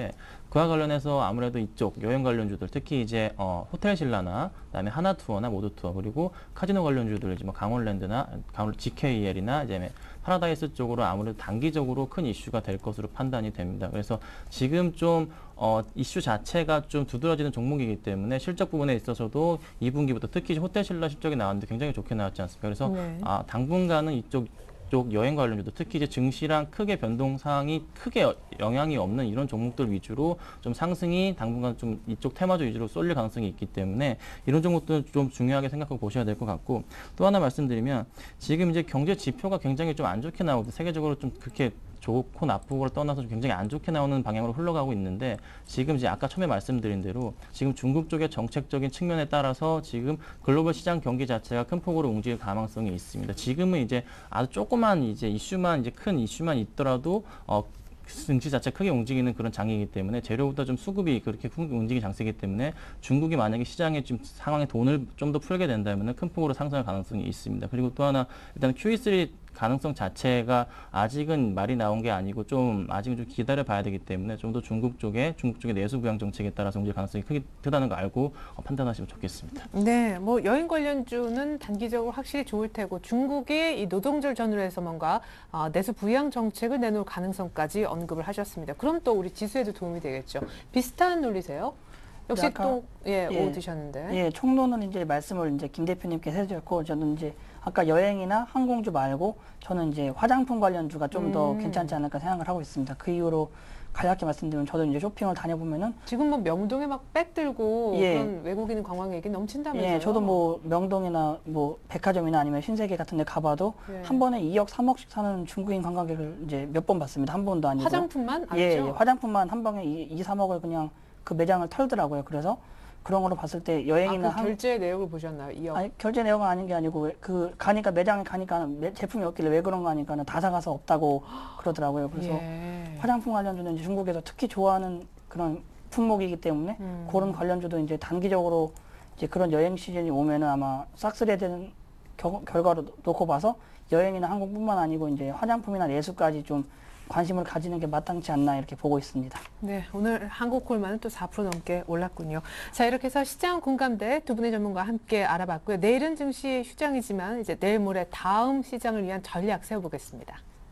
그와 관련해서 아무래도 이쪽 여행 관련주들 특히 이제 어, 호텔신라나 그다음에 하나투어나 모두투어 그리고 카지노 관련주들 이제 뭐 강원랜드나 강원 지케이엘이나 이제 파라다이스 쪽으로 아무래도 단기적으로 큰 이슈가 될 것으로 판단이 됩니다. 그래서 지금 좀 어, 이슈 자체가 좀 두드러지는 종목이기 때문에 실적 부분에 있어서도 이 분기부터 특히 이제 호텔신라 실적이 나왔는데 굉장히 좋게 나왔지 않습니까? 그래서 네. 아, 당분간은 이쪽 쪽 여행 관련주도 특히 이제 증시랑 크게 변동 사항이 크게 여- 영향이 없는 이런 종목들 위주로 좀 상승이 당분간 좀 이쪽 테마주 위주로 쏠릴 가능성이 있기 때문에 이런 종목들은 좀 중요하게 생각하고 보셔야 될 것 같고 또 하나 말씀드리면 지금 이제 경제 지표가 굉장히 좀 안 좋게 나오고 세계적으로 좀 그렇게 좋고 나쁘고를 떠나서 좀 굉장히 안 좋게 나오는 방향으로 흘러가고 있는데 지금 이제 아까 처음에 말씀드린 대로 지금 중국 쪽의 정책적인 측면에 따라서 지금 글로벌 시장 경기 자체가 큰 폭으로 움직일 가능성이 있습니다. 지금은 이제 아주 조그만 이제 이슈만 이제 큰 이슈만 있더라도 어 증시 자체 크게 움직이는 그런 장이기 때문에 재료보다 좀 수급이 그렇게 움직이는 장세이기 때문에 중국이 만약에 시장에 좀 상황에 돈을 좀 더 풀게 된다면 큰 폭으로 상승할 가능성이 있습니다. 그리고 또 하나 일단 큐이 쓰리 가능성 자체가 아직은 말이 나온 게 아니고 좀 아직은 좀 기다려 봐야 되기 때문에 좀 더 중국 쪽에 중국 쪽의 내수 부양 정책에 따라서 움직일 가능성이 크게 크다는 거 알고 어, 판단하시면 좋겠습니다. 네, 뭐 여행 관련주는 단기적으로 확실히 좋을 테고 중국이 이 노동절 전후로 해서 뭔가 어, 내수 부양 정책을 내놓을 가능성까지 언급을 하셨습니다. 그럼 또 우리 지수에도 도움이 되겠죠. 비슷한 논리세요? 역시 아까- 또 예, 예. 오 드셨는데. 예, 총론은 이제 말씀을 이제 김 대표님께서 해주셨고, 저는 이제 아까 여행이나 항공주 말고, 저는 이제 화장품 관련주가 좀 더 음. 괜찮지 않을까 생각을 하고 있습니다. 그 이후로 간략히 말씀드리면, 저도 이제 쇼핑을 다녀보면은, 지금 뭐 명동에 막 백 들고 예. 그런 외국인 관광객이 넘친다면서요? 예, 저도 뭐 명동이나 뭐 백화점이나 아니면 신세계 같은 데 가봐도, 예. 한 번에 이억, 삼억씩 사는 중국인 관광객을 이제 몇 번 봤습니다. 한 번도 아니고. 화장품만 아니죠? 예, 예, 화장품만 한 방에 이, 삼억을 그냥 그 매장을 털더라고요. 그래서 그런 거로 봤을 때 아, 여행이나 그 항- 결제 내역을 보셨나요? 이억. 아니, 결제 내역은 아닌 게 아니고 왜- 그 가니까 매장에 가니까 매- 제품이 없길래 왜 그런 거 하니까는 다 사가서 없다고 그러더라고요. 그래서 예. 화장품 관련주는 이제 중국에서 특히 좋아하는 그런 품목이기 때문에 음. 그런 관련주도 이제 단기적으로 이제 그런 여행 시즌이 오면은 아마 싹쓸이야 되는 겨- 결과로 놓고 봐서 여행이나 항공뿐만 아니고 이제 화장품이나 내수까지 좀 관심을 가지는 게 마땅치 않나 이렇게 보고 있습니다. 네, 오늘 한국콜만은 또 사 퍼센트 넘게 올랐군요. 자, 이렇게 해서 시장 공감대 두 분의 전문가와 함께 알아봤고요. 내일은 증시 휴장이지만 이제 내일 모레 다음 시장을 위한 전략 세워보겠습니다.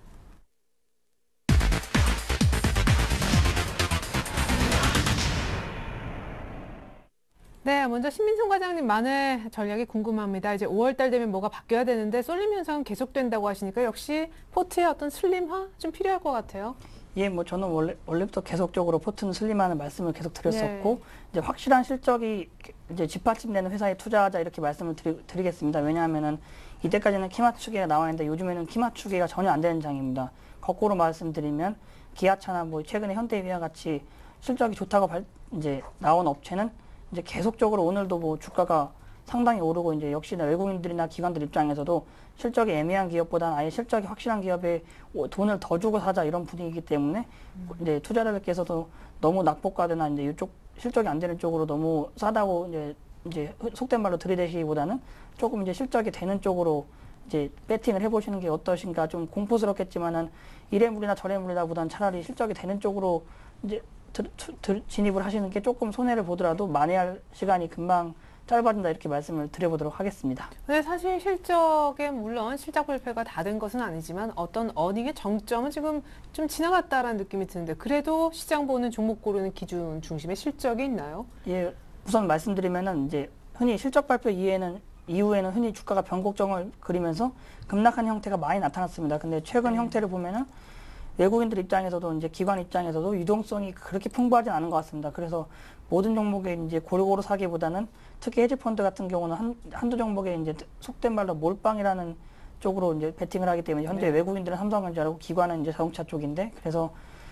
네, 먼저 신민성 과장님 만의 전략이 궁금합니다. 이제 오월 달 되면 뭐가 바뀌어야 되는데 쏠림 현상은 계속된다고 하시니까 역시 포트의 어떤 슬림화 좀 필요할 것 같아요. 예, 뭐 저는 원래 원래부터 계속적으로 포트는 슬림하는 말씀을 계속 드렸었고 네. 이제 확실한 실적이 이제 뒷받침되는 회사에 투자하자 이렇게 말씀을 드리, 드리겠습니다. 왜냐하면은 이때까지는 키맞추기가 나와 있는데 요즘에는 키맞추기가 전혀 안 되는 장입니다. 거꾸로 말씀드리면 기아차나 뭐 최근에 현대위와 같이 실적이 좋다고 발, 이제 나온 업체는 이제 계속적으로 오늘도 뭐 주가가 상당히 오르고 이제 역시나 외국인들이나 기관들 입장에서도 실적이 애매한 기업보다는 아예 실적이 확실한 기업에 돈을 더 주고 사자 이런 분위기이기 때문에 음. 이제 투자자들께서도 너무 낙폭과대나 이제 이쪽 실적이 안 되는 쪽으로 너무 싸다고 이제 이제 속된 말로 들이대시기보다는 조금 이제 실적이 되는 쪽으로 이제 배팅을 해보시는 게 어떠신가. 좀 공포스럽겠지만은 이래 물이나 저래 물이다보다는 차라리 실적이 되는 쪽으로 이제 들, 들, 진입을 하시는 게 조금 손해를 보더라도 만회할 시간이 금방 짧아진다 이렇게 말씀을 드려보도록 하겠습니다. 네, 사실 실적에 물론 실적 발표가 다 된 것은 아니지만 어떤 어닝의 정점은 지금 좀 지나갔다라는 느낌이 드는데 그래도 시장 보는 종목 고르는 기준 중심에 실적이 있나요? 예, 우선 말씀드리면은 이제 흔히 실적 발표 이후에는 이후에는 흔히 주가가 변곡점을 그리면서 급락한 형태가 많이 나타났습니다. 근데 최근 네. 형태를 보면은 외국인들 입장에서도 이제 기관 입장에서도 유동성이 그렇게 풍부하지 않은 것 같습니다. 그래서 모든 종목에 이제 고루고루 사기보다는 특히 헤지펀드 같은 경우는 한, 한두 종목에 이제 속된 말로 몰빵이라는 쪽으로 이제 베팅을 하기 때문에 현재 네. 외국인들은 삼성전자라고 기관은 이제 자동차 쪽인데 그래서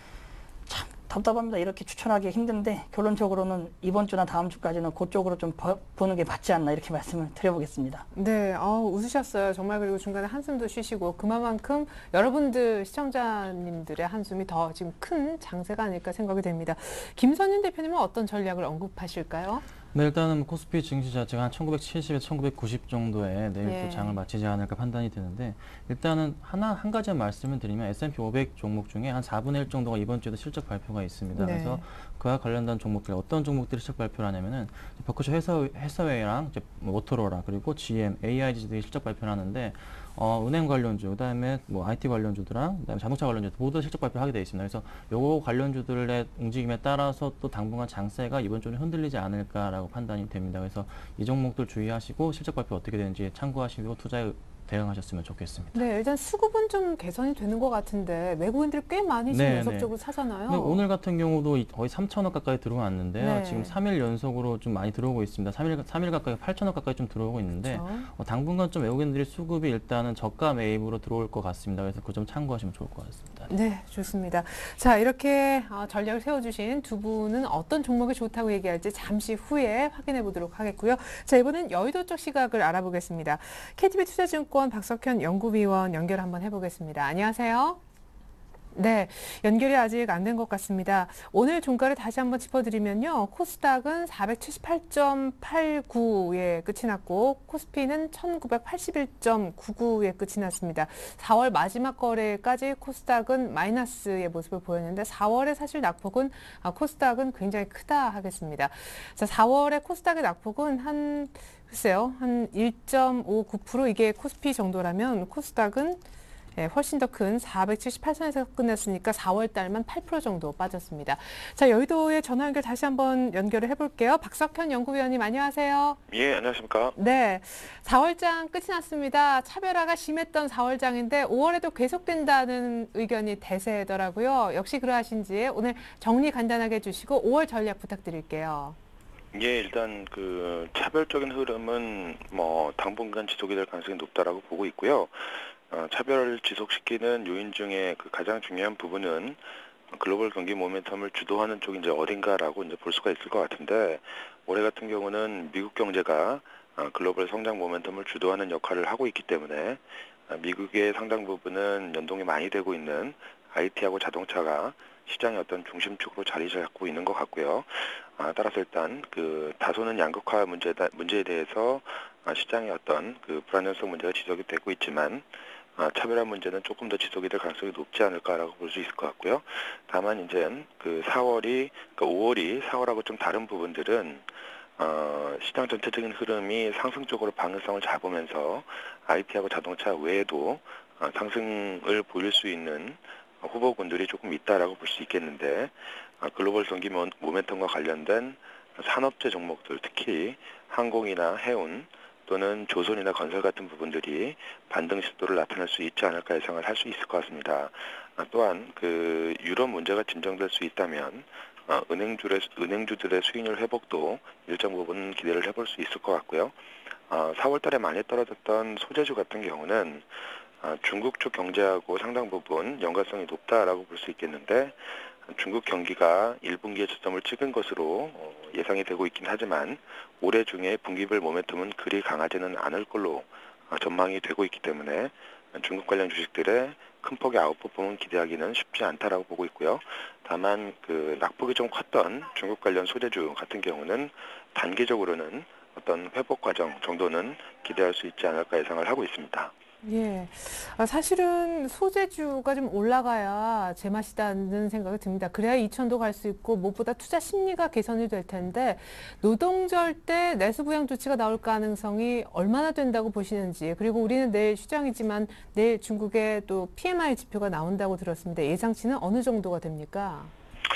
참 답답합니다. 이렇게 추천하기 힘든데 결론적으로는 이번 주나 다음 주까지는 그쪽으로 좀 버, 보는 게 맞지 않나 이렇게 말씀을 드려보겠습니다. 네, 어, 웃으셨어요. 정말 그리고 중간에 한숨도 쉬시고 그만큼 여러분들 시청자님들의 한숨이 더 지금 큰 장세가 아닐까 생각이 됩니다. 김선윤 대표님은 어떤 전략을 언급하실까요? 네, 일단은 뭐 코스피 증시 자체가 한 천구백칠십에서 천구백구십 정도에 내일 예. 또 장을 마치지 않을까 판단이 드는데, 일단은 하나 한 가지 말씀을 드리면 에스 앤 피 오백 종목 중에 한 사분의 일 정도가 이번 주에도 실적 발표가 있습니다. 네. 그래서 그와 관련된 종목들, 어떤 종목들이 실적 발표를 하냐면은 버크셔 해서, 해서웨이랑 이제 모토로라, 그리고 지엠, 에이아이지들이 실적 발표를 하는데, 어, 은행 관련주, 그다음에 뭐 아이티 관련주들랑 그다음에 자동차 관련주 모두 실적 발표하게 되어 있습니다. 그래서 요거 관련주들의 움직임에 따라서 또 당분간 장세가 이번 주는 흔들리지 않을까라고 판단이 됩니다. 그래서 이 종목들 주의하시고 실적 발표 어떻게 되는지 참고하시고 투자에 대응하셨으면 좋겠습니다. 네, 일단 수급은 좀 개선이 되는 것 같은데 외국인들이 꽤 많이 지금 네, 연속적으로 사잖아요. 근데 오늘 같은 경우도 이- 거의 삼천 원 가까이 들어왔는데요. 네. 지금 삼 일 연속으로 좀 많이 들어오고 있습니다. 삼 일, 삼 일 가까이 팔천 원 가까이 좀 들어오고 있는데, 그렇죠. 어, 당분간 좀 외국인들이 수급이 일단은 저가 매입으로 들어올 것 같습니다. 그래서 그 점 참고하시면 좋을 것 같습니다. 네, 좋습니다. 자, 이렇게 어, 전략을 세워주신 두 분은 어떤 종목이 좋다고 얘기할지 잠시 후에 확인해 보도록 하겠고요. 자, 이번엔 여의도 쪽 시각을 알아보겠습니다. 케이티비 투자증권 박석현 연구위원 연결 한번 해보겠습니다. 안녕하세요. 네, 연결이 아직 안 된 것 같습니다. 오늘 종가를 다시 한번 짚어드리면요. 코스닥은 사백칠십팔 점 팔구에 끝이 났고 코스피는 천구백팔십일 점 구구에 끝이 났습니다. 사월 마지막 거래까지 코스닥은 마이너스의 모습을 보였는데 사월에 사실 낙폭은 아, 코스닥은 굉장히 크다 하겠습니다. 자, 사월에 코스닥의 낙폭은 한 글쎄요, 한 일 점 오구 퍼센트 이게 코스피 정도라면 코스닥은 예, 훨씬 더 큰 사백칠십팔 선에서 끝났으니까 사월 달만 팔 퍼센트 정도 빠졌습니다. 자, 여의도의 전화 연결 다시 한번 연결을 해볼게요. 박석현 연구위원님 안녕하세요. 예, 안녕하십니까. 네, 사월장 끝이 났습니다. 차별화가 심했던 사월장인데 오월에도 계속된다는 의견이 대세더라고요. 역시 그러하신지 오늘 정리 간단하게 해주시고 오월 전략 부탁드릴게요. 예, 일단 그 차별적인 흐름은 뭐 당분간 지속이 될 가능성이 높다라고 보고 있고요. 어, 차별을 지속시키는 요인 중에 그 가장 중요한 부분은 글로벌 경기 모멘텀을 주도하는 쪽이 이제 어딘가라고 이제 볼 수가 있을 것 같은데, 올해 같은 경우는 미국 경제가 어, 글로벌 성장 모멘텀을 주도하는 역할을 하고 있기 때문에 어, 미국의 상당 부분은 연동이 많이 되고 있는 아이티하고 자동차가 시장의 어떤 중심축으로 자리 잡고 있는 것 같고요. 아, 따라서 일단 그 다소는 양극화 문제다, 문제에 대해서 아, 시장의 어떤 그 불안정성 문제가 지속이 되고 있지만 아, 차별화 문제는 조금 더 지속이 될 가능성이 높지 않을까라고 볼 수 있을 것 같고요. 다만 이제 그 사월이, 그 오월이 사월하고 좀 다른 부분들은 어, 시장 전체적인 흐름이 상승적으로 방향성을 잡으면서 아이티하고 자동차 외에도 어, 상승을 보일 수 있는 후보군들이 조금 있다라고 볼 수 있겠는데, 어, 글로벌 경기 모멘텀과 관련된 산업재 종목들, 특히 항공이나 해운 또는 조선이나 건설 같은 부분들이 반등 시도를 나타낼 수 있지 않을까 예상을 할 수 있을 것 같습니다. 아, 또한 그 유럽 문제가 진정될 수 있다면 어, 은행주의, 은행주들의 수익률 회복도 일정 부분 기대를 해볼 수 있을 것 같고요. 어, 사월 달에 많이 떨어졌던 소재주 같은 경우는 어, 중국 쪽 경제하고 상당 부분 연관성이 높다라고 볼 수 있겠는데, 중국 경기가 일 분기에 저점을 찍은 것으로 어, 예상이 되고 있긴 하지만 올해 중에 분기별 모멘텀은 그리 강하지는 않을 걸로 어, 전망이 되고 있기 때문에 중국 관련 주식들의 큰 폭의 아웃퍼폼은 기대하기는 쉽지 않다라고 보고 있고요. 다만 그 낙폭이 좀 컸던 중국 관련 소재주 같은 경우는 단기적으로는 어떤 회복 과정 정도는 기대할 수 있지 않을까 예상을 하고 있습니다. 예, 아, 사실은 소재주가 좀 올라가야 제맛이다는 생각이 듭니다. 그래야 이천도 갈 수 있고 무엇보다 투자 심리가 개선이 될 텐데 노동절 때 내수 부양 조치가 나올 가능성이 얼마나 된다고 보시는지, 그리고 우리는 내일 휴장이지만 내일 중국의 또 피엠아이 지표가 나온다고 들었습니다. 예상치는 어느 정도가 됩니까?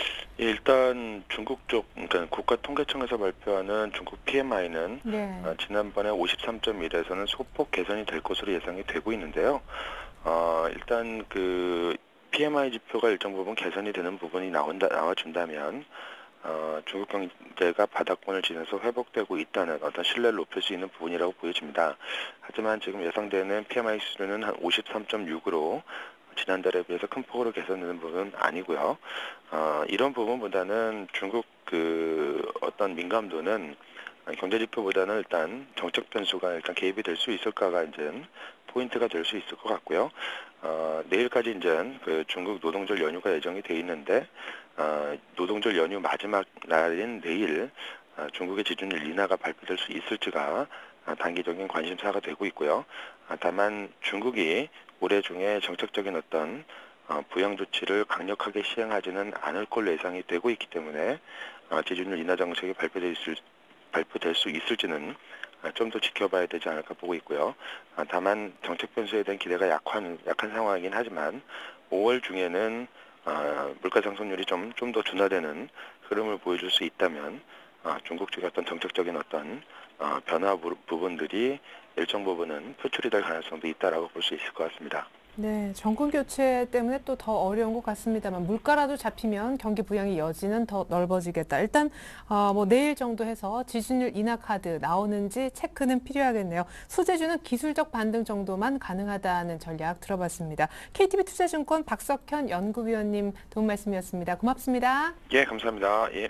일단 중국 쪽, 그러니까 국가통계청에서 발표하는 중국 피엠아이는 네. 어, 지난번에 오십삼 점 일에서는 소폭 개선이 될 것으로 예상이 되고 있는데요. 어, 일단 그 피엠아이 지표가 일정 부분 개선이 되는 부분이 나온다 나와준다면 어, 중국 경제가 바닥권을 지나서 회복되고 있다는 어떤 신뢰를 높일 수 있는 부분이라고 보여집니다. 하지만 지금 예상되는 피엠아이 수준은 한 오십삼 점 육으로 지난달에 비해서 큰 폭으로 개선되는 부분은 아니고요. 어, 이런 부분보다는 중국 그 어떤 민감도는 경제 지표보다는 일단 정책 변수가 일단 개입이 될 수 있을까가 이제 포인트가 될 수 있을 것 같고요. 어, 내일까지 이제 그 중국 노동절 연휴가 예정이 돼 있는데 어, 노동절 연휴 마지막 날인 내일 아, 중국의 지준율 인하가 발표될 수 있을지가 아, 단기적인 관심사가 되고 있고요. 아, 다만 중국이 올해 중에 정책적인 어떤 어, 부양 조치를 강력하게 시행하지는 않을 걸로 예상이 되고 있기 때문에 어, 지준율 인하 정책이 발표될 수, 발표될 수 있을지는 아, 좀 더 지켜봐야 되지 않을까 보고 있고요. 아, 다만 정책 변수에 대한 기대가 약한 약한 상황이긴 하지만 오월 중에는 아, 물가 상승률이 좀 좀 더 둔화되는 흐름을 보여줄 수 있다면 아, 중국 측의 어떤 정책적인 어떤 어, 변화 부, 부분들이 일정 부분은 표출이 될 가능성도 있다라고 볼 수 있을 것 같습니다. 네, 정권 교체 때문에 또 더 어려운 것 같습니다만 물가라도 잡히면 경기 부양의 여지는 더 넓어지겠다. 일단 어, 뭐 내일 정도 해서 지준율 인하 카드 나오는지 체크는 필요하겠네요. 소재주는 기술적 반등 정도만 가능하다는 전략 들어봤습니다. 케이티비 투자증권 박석현 연구위원님 도움 말씀이었습니다. 고맙습니다. 예, 감사합니다. 예.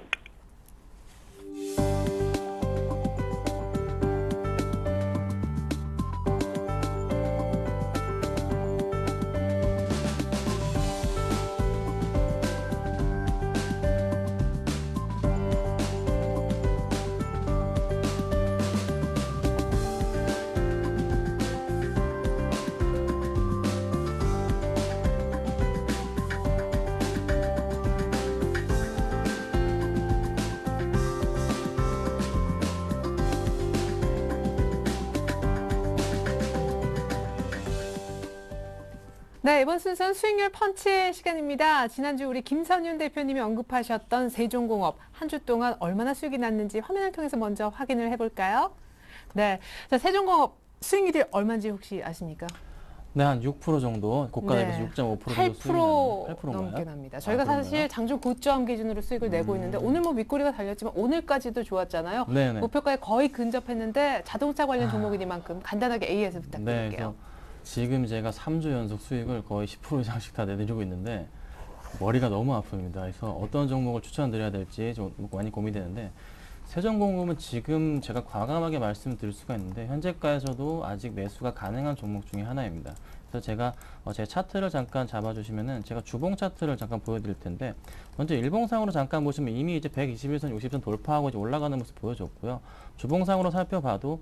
네, 이번 순서는 수익률 펀치의 시간입니다. 지난주 우리 김선윤 대표님이 언급하셨던 세종공업 한 주 동안 얼마나 수익이 났는지 화면을 통해서 먼저 확인을 해볼까요? 네, 자, 세종공업 수익률이 얼마인지 혹시 아십니까? 네, 한 육 퍼센트 정도, 고가 대비해서 네. 육 점 오 퍼센트 팔 정도 수익이 퍼센트 팔 퍼센트인가요? 넘게 납니다. 저희가 아, 그런가요? 사실 장중 고점 기준으로 수익을 내고 음. 있는데 오늘 뭐 윗꼬리가 달렸지만 오늘까지도 좋았잖아요. 네네. 목표가에 거의 근접했는데 자동차 관련 아. 종목이니만큼 간단하게 에이에스 네, 부탁드릴게요. 그래서 지금 제가 삼 주 연속 수익을 거의 십 퍼센트 이상씩 다 내드리고 있는데 머리가 너무 아픕니다. 그래서 어떤 종목을 추천드려야 될지 좀 많이 고민되는데 세종공업은 지금 제가 과감하게 말씀드릴 수가 있는데 현재가에서도 아직 매수가 가능한 종목 중에 하나입니다. 그래서 제가 어, 제 차트를 잠깐 잡아주시면은 제가 주봉 차트를 잠깐 보여드릴 텐데 먼저 일봉상으로 잠깐 보시면 이미 이제 백이십일 선, 육십 선 돌파하고 이제 올라가는 모습 보여줬고요. 주봉상으로 살펴봐도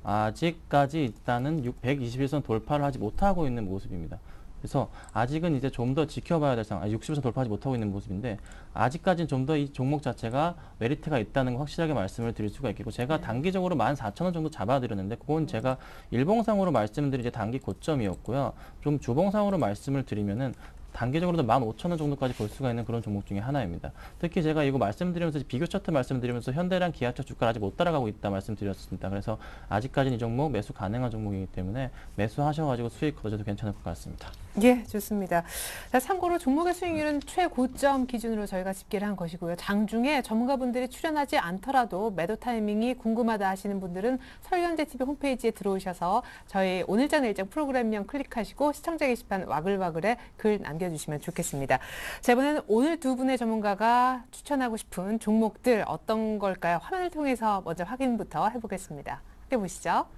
아직까지 일단은 백이십일 선 돌파를 하지 못하고 있는 모습입니다. 그래서 아직은 이제 좀 더 지켜봐야 될 상황, 육십 선 돌파하지 못하고 있는 모습인데 아직까지는 좀 더 이 종목 자체가 메리트가 있다는 거 확실하게 말씀을 드릴 수가 있겠고 제가 네. 단기적으로 만 사천 원 정도 잡아드렸는데 그건 제가 일봉상으로 말씀드린 이제 단기 고점이었고요. 좀 주봉상으로 말씀을 드리면은 단기적으로도 만 오천 원 정도까지 볼 수가 있는 그런 종목 중에 하나입니다. 특히 제가 이거 말씀드리면서 비교 차트 말씀드리면서 현대랑 기아차 주가를 아직 못 따라가고 있다 말씀드렸습니다. 그래서 아직까지는 이 종목 매수 가능한 종목이기 때문에 매수하셔가지고 수익 거둬도 괜찮을 것 같습니다. 예, 좋습니다. 자, 참고로 종목의 수익률은 최고점 기준으로 저희가 집계를 한 것이고요. 장중에 전문가분들이 출연하지 않더라도 매도 타이밍이 궁금하다 하시는 분들은 서울현대티비 홈페이지에 들어오셔서 저희 오늘장 내일장 프로그램명 클릭하시고 시청자 게시판 와글와글에 글 남겨주시면 좋겠습니다. 자, 이번에는 오늘 두 분의 전문가가 추천하고 싶은 종목들 어떤 걸까요? 화면을 통해서 먼저 확인부터 해보겠습니다. 함께 보시죠.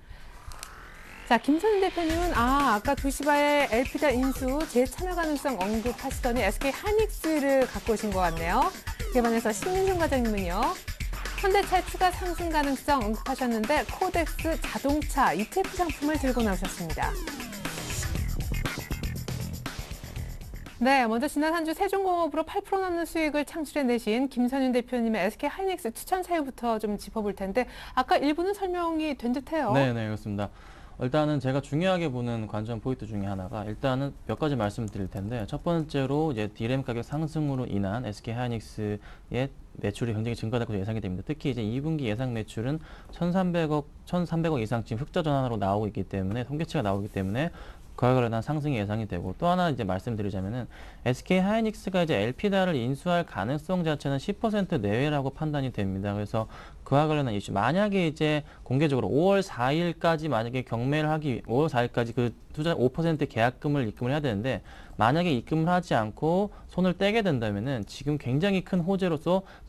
자, 김선윤 대표님은 아, 아까 도시바의 엘피다 인수 재참여 가능성 언급하시더니 에스케이 하이닉스를 갖고 오신 것 같네요. 이에 반해서 신민종 과장님은요. 현대차의 추가 상승 가능성 언급하셨는데 코덱스 자동차 이티에프 상품을 들고 나오셨습니다. 네, 먼저 지난 한 주 세종공업으로 팔 퍼센트 넘는 수익을 창출해내신 김선윤 대표님의 에스케이 하이닉스 추천 사유부터 좀 짚어볼 텐데 아까 일부는 설명이 된 듯해요. 네, 네, 그렇습니다. 일단은 제가 중요하게 보는 관전 포인트 중에 하나가 일단은 몇 가지 말씀드릴 텐데 첫 번째로 이제 디램 가격 상승으로 인한 에스케이 하이닉스의 매출이 굉장히 증가될 것으로 예상이 됩니다. 특히 이제 이 분기 예상 매출은 천삼백억, 천삼백억 이상 지금 흑자 전환으로 나오고 있기 때문에 통계치가 나오기 때문에 그와 관련한 상승이 예상이 되고 또 하나 이제 말씀드리자면은 에스케이 하이닉스가 이제 엘피다를 인수할 가능성 자체는 십 퍼센트 내외라고 판단이 됩니다. 그래서 그와 관련한 이슈 만약에 이제 공개적으로 오월 사일까지 만약에 경매를 하기 오월 사일까지 그 투자 오 퍼센트 계약금을 입금을 해야 되는데 만약에 입금을 하지 않고 손을 떼게 된다면은 지금 굉장히 큰 호재로서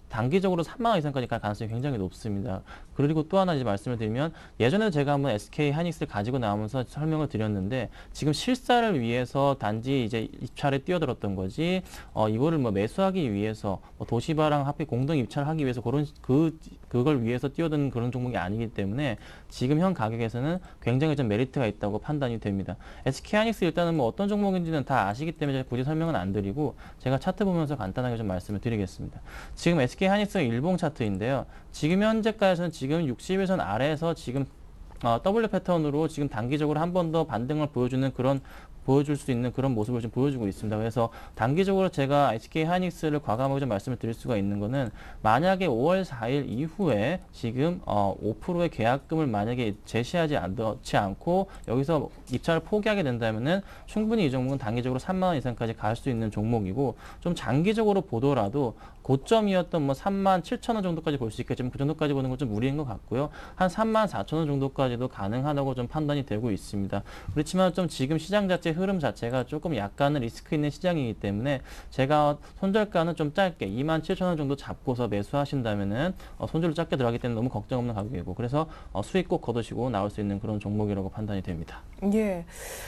단기적으로 삼만 원 이상까지 갈 가능성이 굉장히 높습니다. 그리고 또 하나 이제 말씀을 드리면 예전에도 제가 한번 에스케이 하이닉스를 가지고 나오면서 설명을 드렸는데 지금 실사를 위해서 단지 이제 입찰에 뛰어들었던 거지 어, 이거를 뭐 매수하기 위해서 뭐 도시바랑 합의 공동 입찰하기 위해서 그런 그 그걸 위해서 뛰어든 그런 종목이 아니기 때문에 지금 현 가격에서는 굉장히 좀 메리트가 있다고 판단이 됩니다. 에스케이 하이닉스 일단은 뭐 어떤 종목인지는 다 아시기 때문에 제가 굳이 설명은 안 드리고 제가 차트 보면서 간단하게 좀 말씀을 드리겠습니다. 지금 에스케이 하이닉스가 일봉 차트인데요. 지금 현재가에서는 지금 육십 일선 아래에서 지금 어, 더블유 패턴으로 지금 단기적으로 한 번 더 반등을 보여주는 그런 보여줄 수 있는 그런 모습을 좀 보여주고 있습니다. 그래서 단기적으로 제가 에스케이 하이닉스를 과감하게 좀 말씀을 드릴 수가 있는 거는 만약에 오월 사일 이후에 지금 어, 오 퍼센트의 계약금을 만약에 제시하지 않지 않고 여기서 입찰을 포기하게 된다면은 충분히 이 종목은 단기적으로 삼만 원 이상까지 갈 수 있는 종목이고 좀 장기적으로 보더라도 고점이었던 뭐 삼만 칠천 원 정도까지 볼 수 있겠지만 그 정도까지 보는 건 좀 무리인 것 같고요. 한 삼만 사천 원 정도까지도 가능하다고 좀 판단이 되고 있습니다. 그렇지만 좀 지금 시장 자체 흐름 자체가 조금 약간은 리스크 있는 시장이기 때문에 제가 손절가는 좀 짧게 이만 칠천 원 정도 잡고서 매수하신다면은 어, 손절로 짧게 들어가기 때문에 너무 걱정 없는 가격이고 그래서 어, 수익 꼭 거두시고 나올 수 있는 그런 종목이라고 판단이 됩니다. 예.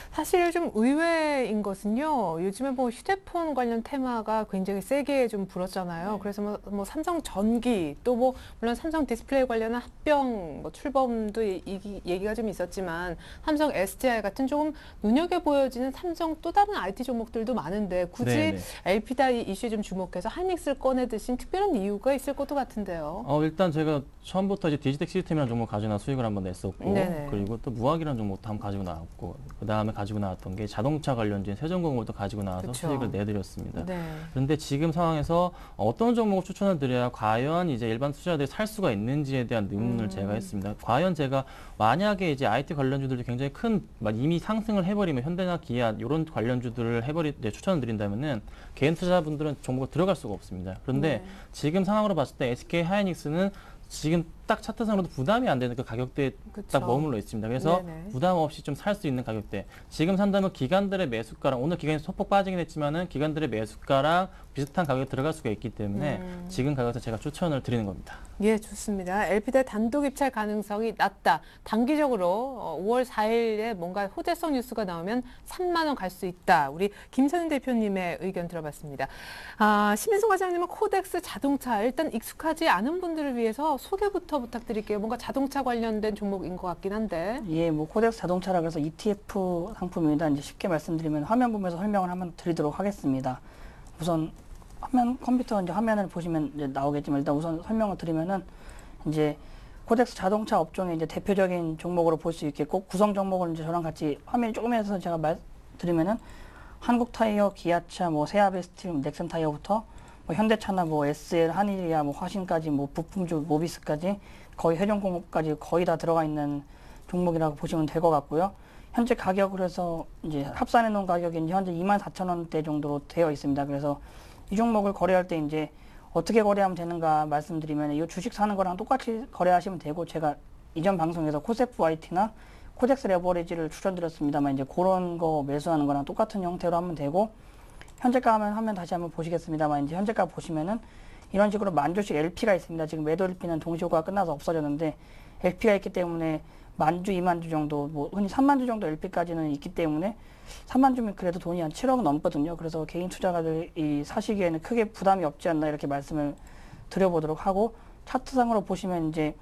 사실 좀 의외인 것은요. 요즘에 뭐 휴대폰 관련 테마가 굉장히 세게 좀 불었잖아요. 그래서 뭐, 뭐 삼성 전기 또 뭐 물론 삼성 디스플레이 관련한 합병 뭐 출범도 이, 이, 얘기가 좀 있었지만 삼성 에스디아이 같은 조금 눈여겨 보여지는 삼성 또 다른 아이티 종목들도 많은데 굳이 네네. 엘피다 이슈에 좀 주목해서 하이닉스를 꺼내 드신 특별한 이유가 있을 것도 같은데요. 어, 일단 제가 처음부터 이제 디지텍 시스템이라는 종목 가지고 나 수익을 한번 냈었고 네네. 그리고 또 무학이라는 종목도 한번 가지고 나왔고 그 다음에 가지고 나왔던 게 자동차 관련주인 세종공업도 가지고 나와서 그쵸. 수익을 내드렸습니다. 네. 그런데 지금 상황에서 어떤 종목을 추천을 드려야 과연 이제 일반 투자자들이 살 수가 있는지에 대한 의문을 음. 제가 했습니다. 과연 제가 만약에 이제 아이티 관련주들이 굉장히 큰 이미 상승을 해버리면 현대나 기아 이런 관련주들을 해버리 네, 추천을 드린다면은 개인 투자자분들은 종목을 들어갈 수가 없습니다. 그런데 네. 지금 상황으로 봤을 때 에스케이 하이닉스는 지금 딱 차트상으로도 부담이 안 되는 그 가격대에 그쵸. 딱 머물러 있습니다. 그래서 네네. 부담 없이 좀 살 수 있는 가격대. 지금 산다면 기관들의 매수가랑 오늘 기관이 소폭 빠지긴 했지만은 기관들의 매수가랑 비슷한 가격에 들어갈 수가 있기 때문에 음. 지금 가격에서 제가 추천을 드리는 겁니다. 예, 좋습니다. 엘피다 단독 입찰 가능성이 낮다. 단기적으로 오월 사일에 뭔가 호재성 뉴스가 나오면 삼만 원 갈 수 있다. 우리 김선인 대표님의 의견 들어봤습니다. 아, 심인성 과장님은 코덱스 자동차 일단 익숙하지 않은 분들을 위해서 소개부터 부탁드릴게요. 뭔가 자동차 관련된 종목인 것 같긴 한데. 예, 뭐 코덱스 자동차라 그래서 이티에프 상품입니다. 이제 쉽게 말씀드리면 화면 보면서 설명을 한번 드리도록 하겠습니다. 우선 화면 컴퓨터 이제 화면을 보시면 이제 나오겠지만 일단 우선 설명을 드리면은 이제 코덱스 자동차 업종의 이제 대표적인 종목으로 볼 수 있겠고 구성 종목을 이제 저랑 같이 화면이 조금해서 제가 말드리면은 한국타이어, 기아차, 뭐 세아베스틸, 넥센타이어부터 뭐 현대차나 뭐 에스엘, 한일이야, 뭐 화신까지 뭐 부품주 모비스까지 거의 회전공업까지 거의 다 들어가 있는 종목이라고 보시면 될 것 같고요. 현재 가격으로 해서 이제 합산해 놓은 가격이 이제 현재 이만 사천 원대 정도로 되어 있습니다. 그래서 이 종목을 거래할 때 이제 어떻게 거래하면 되는가 말씀드리면 이 주식 사는 거랑 똑같이 거래하시면 되고 제가 이전 방송에서 코세프 와이티나 코덱스 레버리지를 추천드렸습니다만 이제 그런 거 매수하는 거랑 똑같은 형태로 하면 되고 현재가 하면 하면 다시 한번 보시겠습니다만 이제 현재가 보시면은 이런 식으로 만 주씩 엘피가 있습니다. 지금 매도 엘피는 동시효과가 끝나서 없어졌는데 엘피가 있기 때문에 만 주, 이만 주 정도, 뭐 흔히 삼만 주 정도 엘피까지는 있기 때문에 삼만 주면 그래도 돈이 한 칠억 넘거든요. 그래서 개인 투자가들이 사시기에는 크게 부담이 없지 않나 이렇게 말씀을 드려보도록 하고 차트상으로 보시면 이제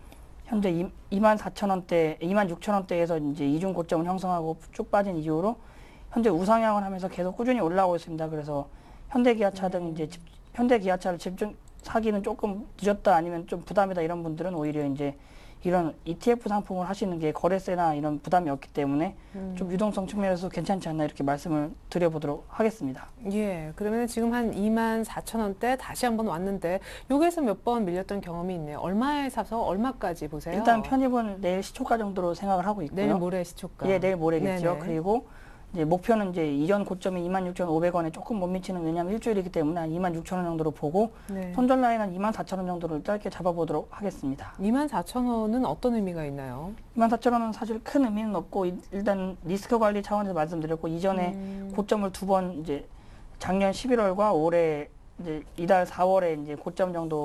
현재 이만 사천 원대, 이만 육천 원대에서 이제 이중 고점을 형성하고 쭉 빠진 이후로 현재 우상향을 하면서 계속 꾸준히 올라오고 있습니다. 그래서 현대기아차 등 이제 집, 현대기아차를 집중 사기는 조금 늦었다 아니면 좀 부담이다 이런 분들은 오히려 이제 이런 이티에프 상품을 하시는 게 거래세나 이런 부담이 없기 때문에 음. 좀 유동성 측면에서 괜찮지 않나 이렇게 말씀을 드려보도록 하겠습니다. 예, 그러면 지금 한 이만 사천 원대 다시 한번 왔는데 여기에서 몇 번 밀렸던 경험이 있네요. 얼마에 사서 얼마까지 보세요? 일단 편입은 내일 시초가 정도로 생각을 하고 있고요. 내일 모레 시초가. 예, 내일 모레겠죠. 네네. 그리고 이제 목표는 이제 이전 고점이 이만 육천오백 원에 조금 못 미치는 왜냐하면 일주일이기 때문에 한 이만 육천 원 정도로 보고 네. 손절 라인은 이만 사천 원 정도를 짧게 잡아보도록 하겠습니다. 이만 사천 원은 어떤 의미가 있나요? 이만 사천 원은 사실 큰 의미는 없고 일단 리스크 관리 차원에서 말씀드렸고 이전에 음. 고점을 두 번 이제 작년 십일월과 올해 이제 이달 사월에 이제 고점 정도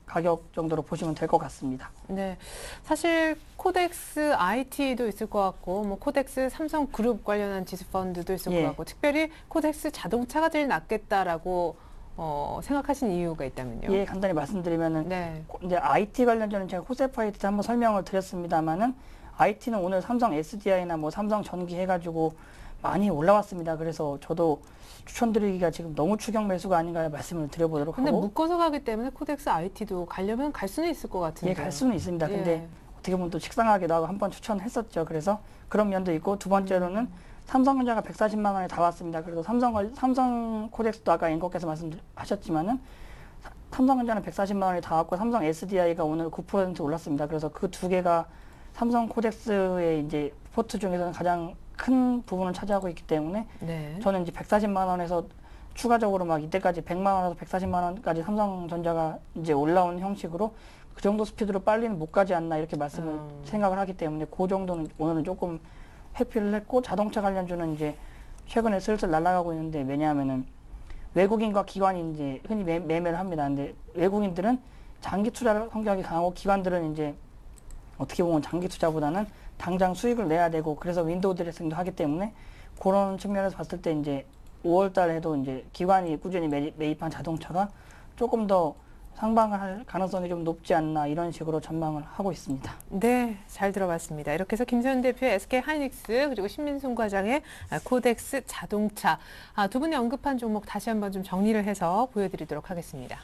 가격 정도로 보시면 될 것 같습니다. 네, 사실 코덱스 아이티도 있을 것 같고, 뭐 코덱스 삼성그룹 관련한 지수펀드도 있을 예. 것 같고, 특별히 코덱스 자동차가 제일 낫겠다라고 어, 생각하신 이유가 있다면요? 예, 간단히 말씀드리면은 네. 이제 아이티 관련주는 제가 코세파이트 한번 설명을 드렸습니다만은 아이티는 오늘 삼성 에스디아이나 뭐 삼성 전기 해가지고 많이 올라왔습니다. 그래서 저도 추천드리기가 지금 너무 추격 매수가 아닌가 말씀을 드려보도록 근데 하고. 묶어서 가기 때문에 코덱스 아이티도 가려면 갈 수는 있을 것 같은데. 예, 갈 수는 있습니다. 근데 예. 어떻게 보면 또 식상하게도 하고 한 번 추천했었죠. 그래서 그런 면도 있고 두 번째로는 삼성전자가 백사십만 원에 다 왔습니다. 그래서 삼성 삼성 코덱스도 아까 앵커께서 말씀하셨지만은 삼성전자는 백사십만 원에 다 왔고 삼성 에스디아이가 오늘 구 퍼센트 올랐습니다. 그래서 그 두 개가 삼성 코덱스의 이제 포트 중에서는 가장 큰 부분을 차지하고 있기 때문에 네. 저는 이제 백사십만 원에서 추가적으로 막 이때까지 백만 원에서 백사십만 원까지 삼성전자가 이제 올라온 형식으로 그 정도 스피드로 빨리는 못 가지 않나 이렇게 말씀을 음. 생각을 하기 때문에 그 정도는 오늘은 조금 회피를 했고 자동차 관련주는 이제 최근에 슬슬 날아가고 있는데 왜냐하면은 외국인과 기관이 이제 흔히 매, 매매를 합니다. 근데 외국인들은 장기 투자 성격이 강하고 기관들은 이제 어떻게 보면 장기 투자보다는 당장 수익을 내야 되고 그래서 윈도우 드레싱도 하기 때문에 그런 측면에서 봤을 때 이제 오월 달에도 이제 기관이 꾸준히 매, 매입한 자동차가 조금 더 상방을 할 가능성이 좀 높지 않나 이런 식으로 전망을 하고 있습니다. 네, 잘 들어봤습니다. 이렇게 해서 김소연 대표의 에스케이하이닉스 그리고 신민순 과장의 코덱스 자동차 아, 두 분이 언급한 종목 다시 한번 좀 정리를 해서 보여드리도록 하겠습니다.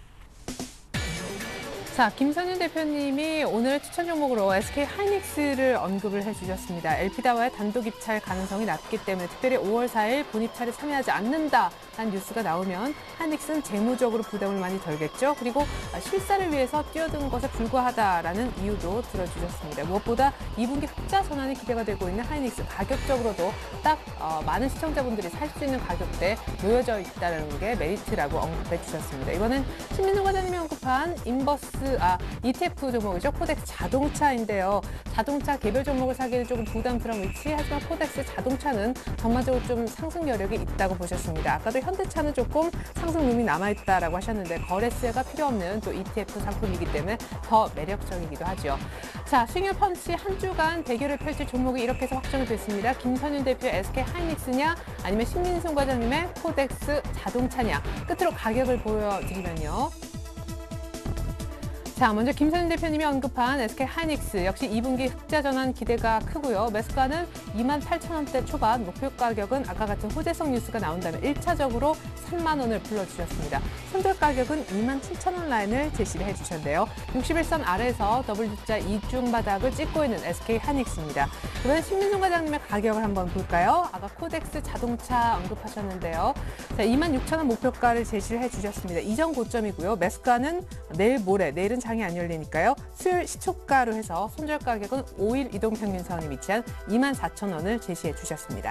자, 김선윤 대표님이 오늘 추천 종목으로 에스케이하이닉스를 언급을 해주셨습니다. 엘피다와의 단독 입찰 가능성이 낮기 때문에 특별히 오월 사일 본입찰에 참여하지 않는다라는 뉴스가 나오면 하이닉스는 재무적으로 부담을 많이 덜겠죠. 그리고 실사를 위해서 뛰어든 것에 불과하다라는 이유도 들어주셨습니다. 무엇보다 이 분기 흑자 전환이 기대가 되고 있는 하이닉스 가격적으로도 딱 어, 많은 시청자분들이 살 수 있는 가격대에 놓여져 있다는 게 메리트라고 언급해 주셨습니다. 이거는 신민호 과장님이 언급한 인버스 아, 이티에프 종목이죠. 코덱스 자동차인데요. 자동차 개별 종목을 사기는 조금 부담스러운 위치. 하지만 코덱스 자동차는 전반적으로 좀 상승 여력이 있다고 보셨습니다. 아까도 현대차는 조금 상승 룸이 남아있다라고 하셨는데 거래세가 필요 없는 또 이티에프 상품이기 때문에 더 매력적이기도 하죠. 자, 싱글 펀치 한 주간 대결을 펼칠 종목이 이렇게 해서 확정이 됐습니다. 김선윤 대표의 에스케이하이닉스냐 아니면 신민순 과장님의 코덱스 자동차냐. 끝으로 가격을 보여드리면요. 자, 먼저 김선윤 대표님이 언급한 에스케이하이닉스 역시 이 분기 흑자 전환 기대가 크고요. 매수가는 이만 팔천 원대 초반, 목표 가격은 아까 같은 호재성 뉴스가 나온다면 일 차적으로 삼만 원을 불러주셨습니다. 손절 가격은 이만 칠천 원 라인을 제시를 해주셨는데요. 육십일 선 아래에서 더블유자 이중 바닥을 찍고 있는 에스케이하이닉스입니다. 이번엔 신민순 과장님의 가격을 한번 볼까요? 아까 코덱스 자동차 언급하셨는데요. 자, 이만 육천 원 목표가를 제시를 해주셨습니다. 이전 고점이고요. 매수가는 내일 모레, 내일은 장이 안 열리니까요. 수요일 시초가로 해서 손절 가격은 오 일 이동평균선에 위치한 이만 사천 원을 제시해 주셨습니다.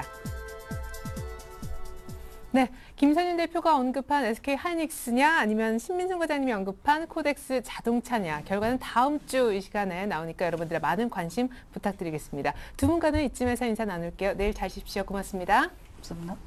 네, 김선윤 대표가 언급한 에스케이하이닉스냐 아니면 신민순 과장님이 언급한 코덱스 자동차냐 결과는 다음 주 이 시간에 나오니까 여러분들의 많은 관심 부탁드리겠습니다. 두 분과는 이쯤에서 인사 나눌게요. 내일 잘 쉬십시오. 고맙습니다. 감사합니다.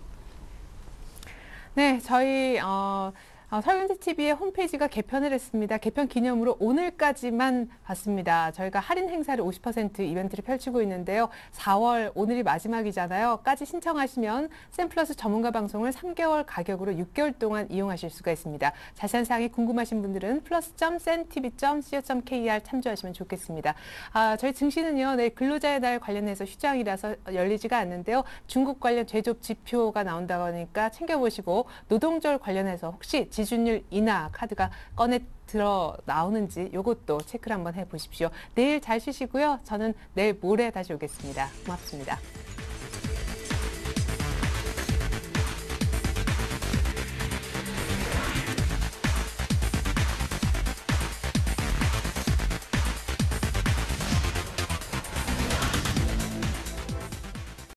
네, 저희 어, 어, 설경제티비의 홈페이지가 개편을 했습니다. 개편 기념으로 오늘까지만 받습니다. 저희가 할인 행사를 오십 퍼센트 이벤트를 펼치고 있는데요. 사월 오늘이 마지막이잖아요. 까지 신청하시면 샘플러스 전문가 방송을 삼 개월 가격으로 육 개월 동안 이용하실 수가 있습니다. 자세한 사항이 궁금하신 분들은 플러스 점 센티비 점 씨오 점 케이알 참조하시면 좋겠습니다. 아, 저희 증시는요. 내일 근로자의 날 관련해서 휴장이라서 열리지가 않는데요. 중국 관련 제조업 지표가 나온다고 하니까 챙겨보시고 노동절 관련해서 혹시 지준율 인하 카드가 꺼내 들어 나오는지 이것도 체크를 한번 해보십시오. 내일 잘 쉬시고요. 저는 내일 모레 다시 오겠습니다. 고맙습니다.